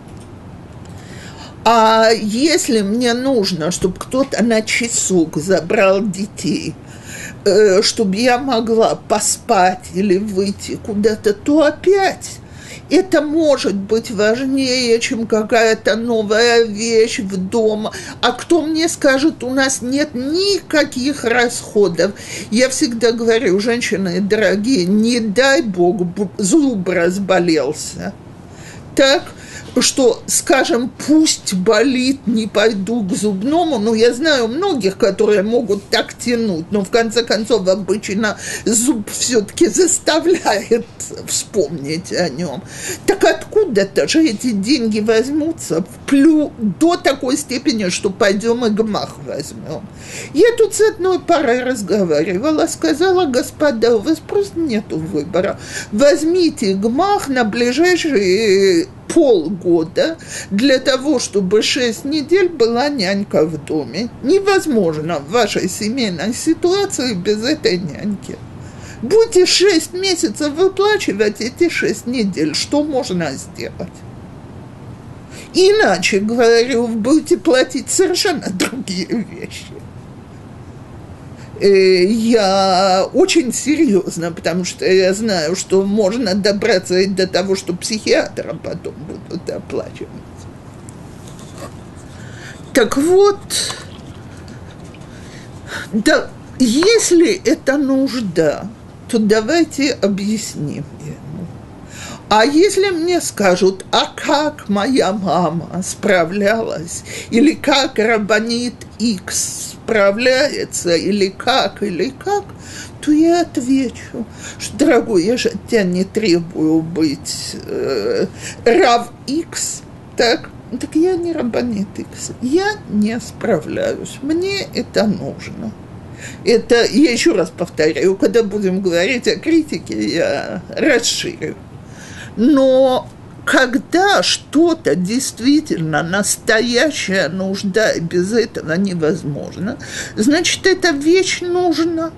А если мне нужно, чтобы кто-то на часок забрал детей, чтобы я могла поспать или выйти куда-то, то опять это может быть важнее, чем какая-то новая вещь в дом. А кто мне скажет: у нас нет никаких расходов? Я всегда говорю: женщины дорогие, не дай бог зуб разболелся. Так, что, скажем, пусть болит, не пойду к зубному, но я знаю многих, которые могут так тянуть, но в конце концов обычно зуб все-таки заставляет вспомнить о нем. Так откуда-то же эти деньги возьмутся до такой степени, что пойдем и гмах возьмем. Я тут с одной парой разговаривала, сказала: господа, у вас просто нету выбора. Возьмите гмах на ближайшие полгода для того, чтобы 6 недель была нянька в доме. Невозможно в вашей семейной ситуации без этой няньки. Будете 6 месяцев выплачивать эти 6 недель. Что можно сделать? Иначе, говорю, будете платить совершенно другие вещи. Я очень серьезно, потому что я знаю, что можно добраться и до того, что психиатра потом будут оплачивать. Так вот, да, если это нужда, то давайте объясним ему. А если мне скажут: а как моя мама справлялась, или как рабанит X справляется, или как, то я отвечу, что, дорогой, я же от тебя не требую быть рав X, так я не рабанит X, я не справляюсь, мне это нужно. Это, я еще раз повторяю, когда будем говорить о критике, я расширю. Но когда что-то действительно настоящая нужда, и без этого невозможно, значит, эта вещь нужна.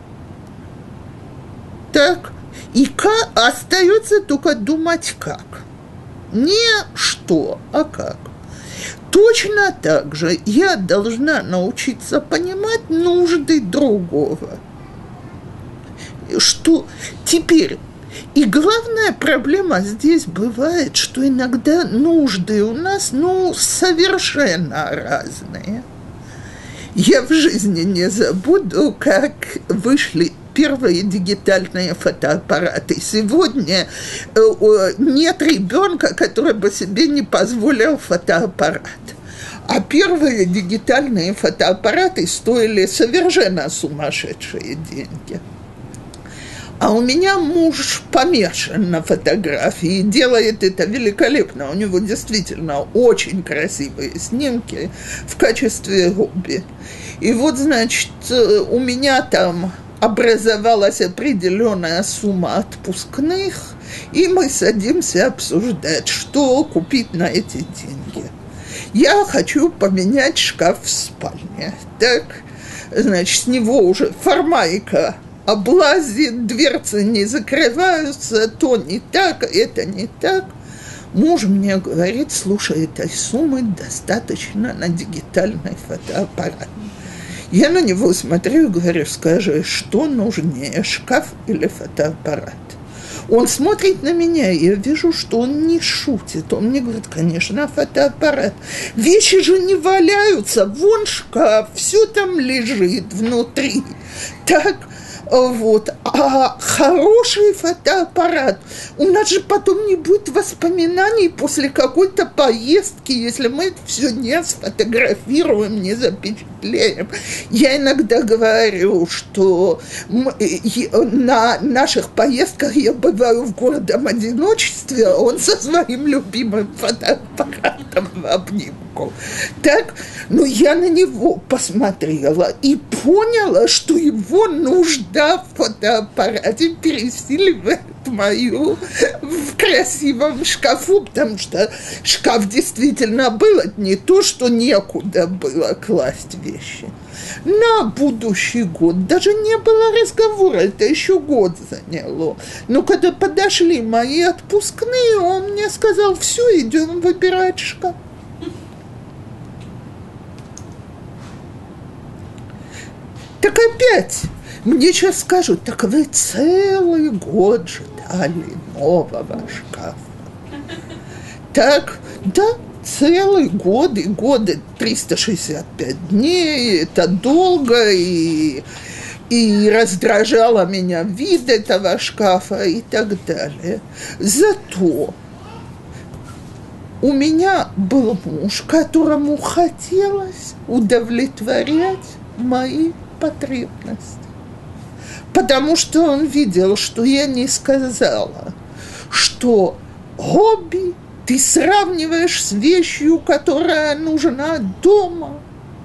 Так? И остается только думать как. Не что, а как. Точно так же я должна научиться понимать нужды другого. Что теперь... И главная проблема здесь бывает, что иногда нужды у нас, совершенно разные. Я в жизни не забуду, как вышли первые дигитальные фотоаппараты. Сегодня нет ребенка, который бы себе не позволил фотоаппарат. А первые дигитальные фотоаппараты стоили совершенно сумасшедшие деньги. А у меня муж помешан на фотографии, делает это великолепно. У него действительно очень красивые снимки в качестве хобби. И вот, значит, у меня там образовалась определенная сумма отпускных, и мы садимся обсуждать, что купить на эти деньги. Я хочу поменять шкаф в спальне. Так, значит, с него уже формайка облазит, дверцы не закрываются, то не так, это не так. Муж мне говорит: слушай, этой суммы достаточно на дигитальный фотоаппарат. Я на него смотрю и говорю: скажи, что нужнее, шкаф или фотоаппарат? Он смотрит на меня, и я вижу, что он не шутит. Он мне говорит: конечно, фотоаппарат. Вещи же не валяются, вон шкаф, все там лежит внутри. Так, вот. А хороший фотоаппарат, у нас же потом не будет воспоминаний после какой-то поездки, если мы это все не сфотографируем, не запечатлеем. Я иногда говорю, что на наших поездках я бываю в гордом одиночестве, а он со своим любимым фотоаппаратом в обнимку. Так, но я на него посмотрела и поняла, что его нужда в фотоаппарате пересиливает мою в красивом шкафу, потому что шкаф действительно был, это не то, что некуда было класть вещи. На будущий год даже не было разговора, это еще год заняло. Но когда подошли мои отпускные, он мне сказал: все, идем выбирать шкаф. Так опять мне сейчас скажут: так вы целый год ждали нового шкафа. Так, да, целый год, и годы 365 дней, это долго, и раздражало меня вид этого шкафа и так далее. Зато у меня был муж, которому хотелось удовлетворять мои потребности. Потому что он видел, что я не сказала, что хобби ты сравниваешь с вещью, которая нужна дома.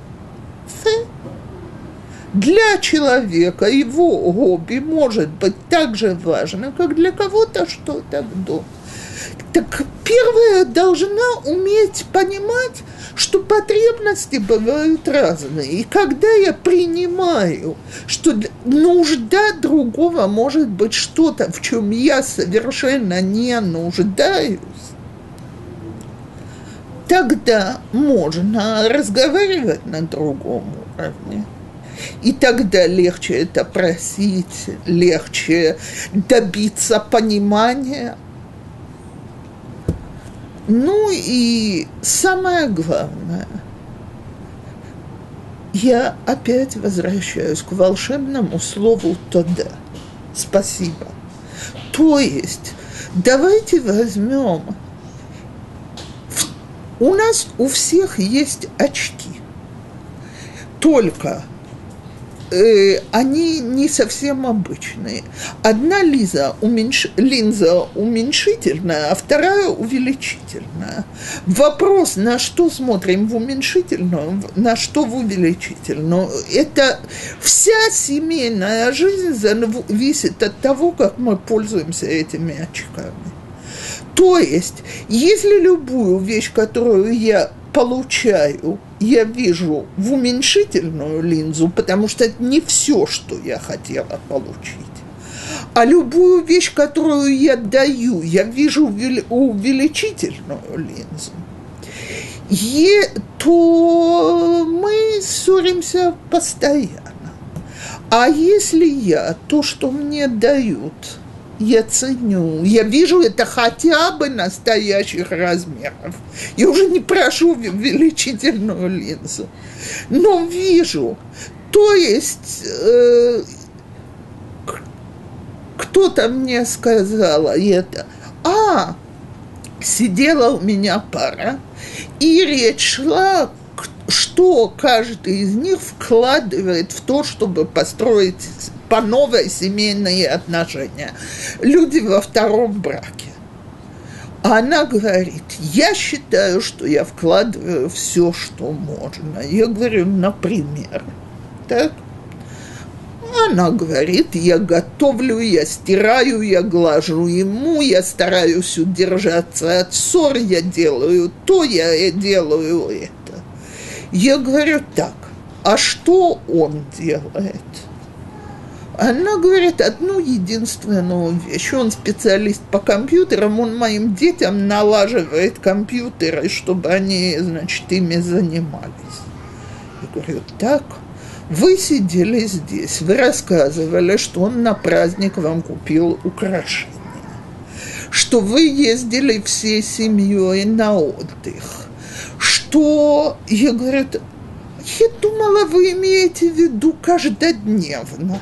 Для человека его хобби может быть так же важно, как для кого-то что-то в доме. Так первое, должна уметь понимать, что потребности бывают разные. И когда я принимаю, что нужда другого может быть что-то, в чем я совершенно не нуждаюсь, тогда можно разговаривать на другом уровне. И тогда легче это просить, легче добиться понимания. Ну и самое главное, я опять возвращаюсь к волшебному слову «тода». Спасибо. То есть, давайте возьмем, у нас у всех есть очки, только они не совсем обычные. Одна линза уменьшительная, а вторая увеличительная. Вопрос, на что смотрим в уменьшительную, на что в увеличительную, это вся семейная жизнь зависит от того, как мы пользуемся этими очками. То есть, если любую вещь, которую я получаю, я вижу в уменьшительную линзу, потому что это не все, что я хотела получить. А любую вещь, которую я даю, я вижу увеличительную линзу. То мы ссоримся постоянно. А если я то, что мне дают, я ценю, я вижу это хотя бы настоящих размеров. Я уже не прошу увеличительную линзу, но вижу. То есть кто-то мне сказал это. Сидела у меня пара, и речь шла, что каждый из них вкладывает в то, чтобы построить по новой семейные отношения. Люди во втором браке. Она говорит, я считаю, что я вкладываю все, что можно. Я говорю, например, так? Она говорит, я готовлю, я стираю, я глажу ему, я стараюсь удержаться от ссор, я делаю то, я делаю это. Я говорю, так, а что он делает? Она говорит одну единственную вещь. Он специалист по компьютерам, он моим детям налаживает компьютеры, чтобы они, значит, ими занимались. Я говорю, так, вы сидели здесь, вы рассказывали, что он на праздник вам купил украшения, что вы ездили всей семьей на отдых, что, я говорю, я думала, вы имеете в виду каждодневно.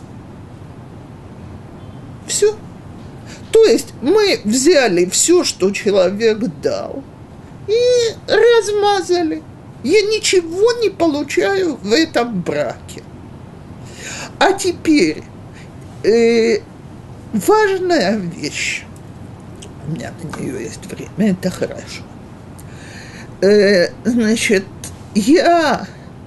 Все. То есть мы взяли все, что человек дал, и размазали. Я ничего не получаю в этом браке. А теперь важная вещь. У меня на нее есть время, это хорошо. Значит, я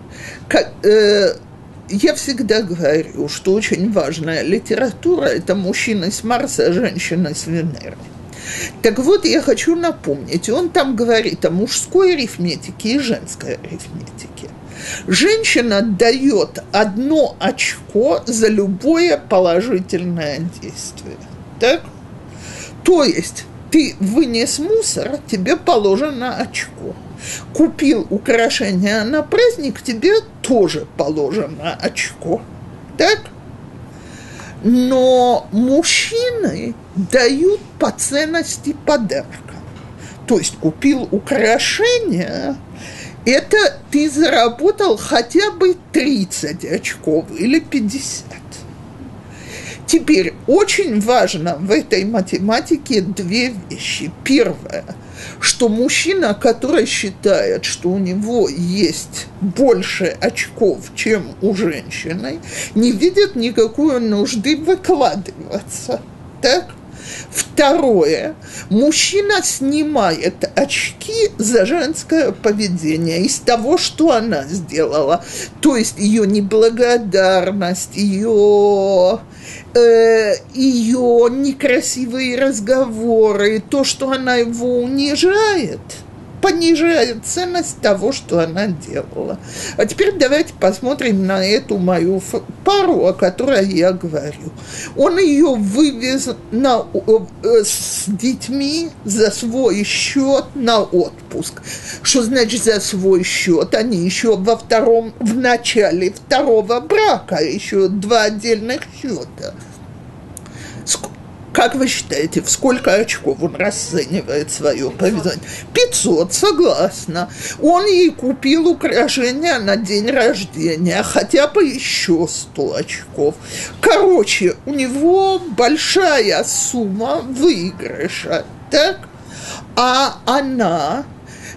всегда говорю, что очень важная литература – это мужчины с Марса, женщины с Венеры. Так вот, я хочу напомнить, он там говорит о мужской арифметике и женской арифметике. Женщина дает 1 очко за любое положительное действие. Так? То есть, ты вынес мусор, тебе положено очко. Купил украшения на праздник, тебе тоже положено очко. Так? Но мужчины дают по ценности подарка. То есть купил украшения, это ты заработал хотя бы 30 очков или 50. Теперь очень важно в этой математике 2 вещи. Первое. что мужчина, который считает, что у него есть больше очков, чем у женщины, не видит никакой нужды выкладываться. Так? Второе. Мужчина снимает очки за женское поведение из того, что она сделала. То есть ее неблагодарность, ее некрасивые разговоры, то, что она его унижает, понижает ценность того, что она делала. А теперь давайте посмотрим на эту мою пару, о которой я говорю. Он ее вывез с детьми за свой счет на отпуск. Что значит за свой счет? Они еще в начале второго брака, еще 2 отдельных счета. Как вы считаете, в сколько очков он расценивает свое поведение? 500, согласна. Он ей купил украшения на день рождения, хотя бы еще 100 очков. Короче, у него большая сумма выигрыша, так? А она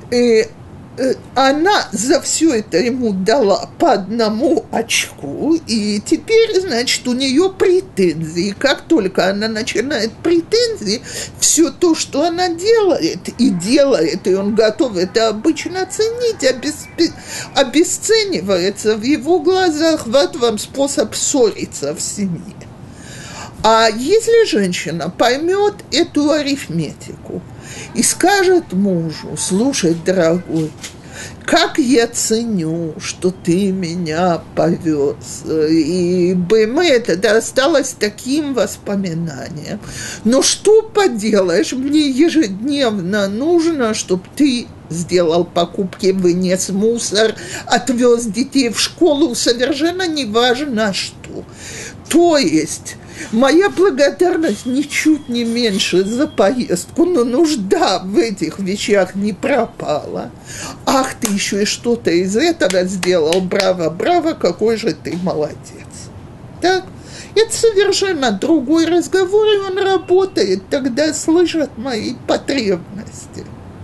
за все это ему дала по 1 очку, и теперь, значит, у нее претензии. Как только она начинает претензии, все то, что она делает, и он готов это обычно ценить, обесценивается в его глазах. Вот вам способ ссориться в семье. А если женщина поймет эту арифметику и скажет мужу: слушай, дорогой, как я ценю, что ты меня повез, и это осталось таким воспоминанием. Но что поделаешь, мне ежедневно нужно, чтобы ты сделал покупки, вынес мусор, отвез детей в школу, совершенно неважно что. То есть моя благодарность ничуть не меньше за поездку, но нужда в этих вещах не пропала. Ах, ты еще и что-то из этого сделал, браво, браво, какой же ты молодец. Так? Это совершенно другой разговор, и он работает, тогда слышат мои потребности.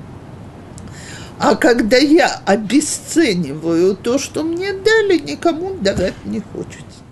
А когда я обесцениваю то, что мне дали, никому давать не хочется.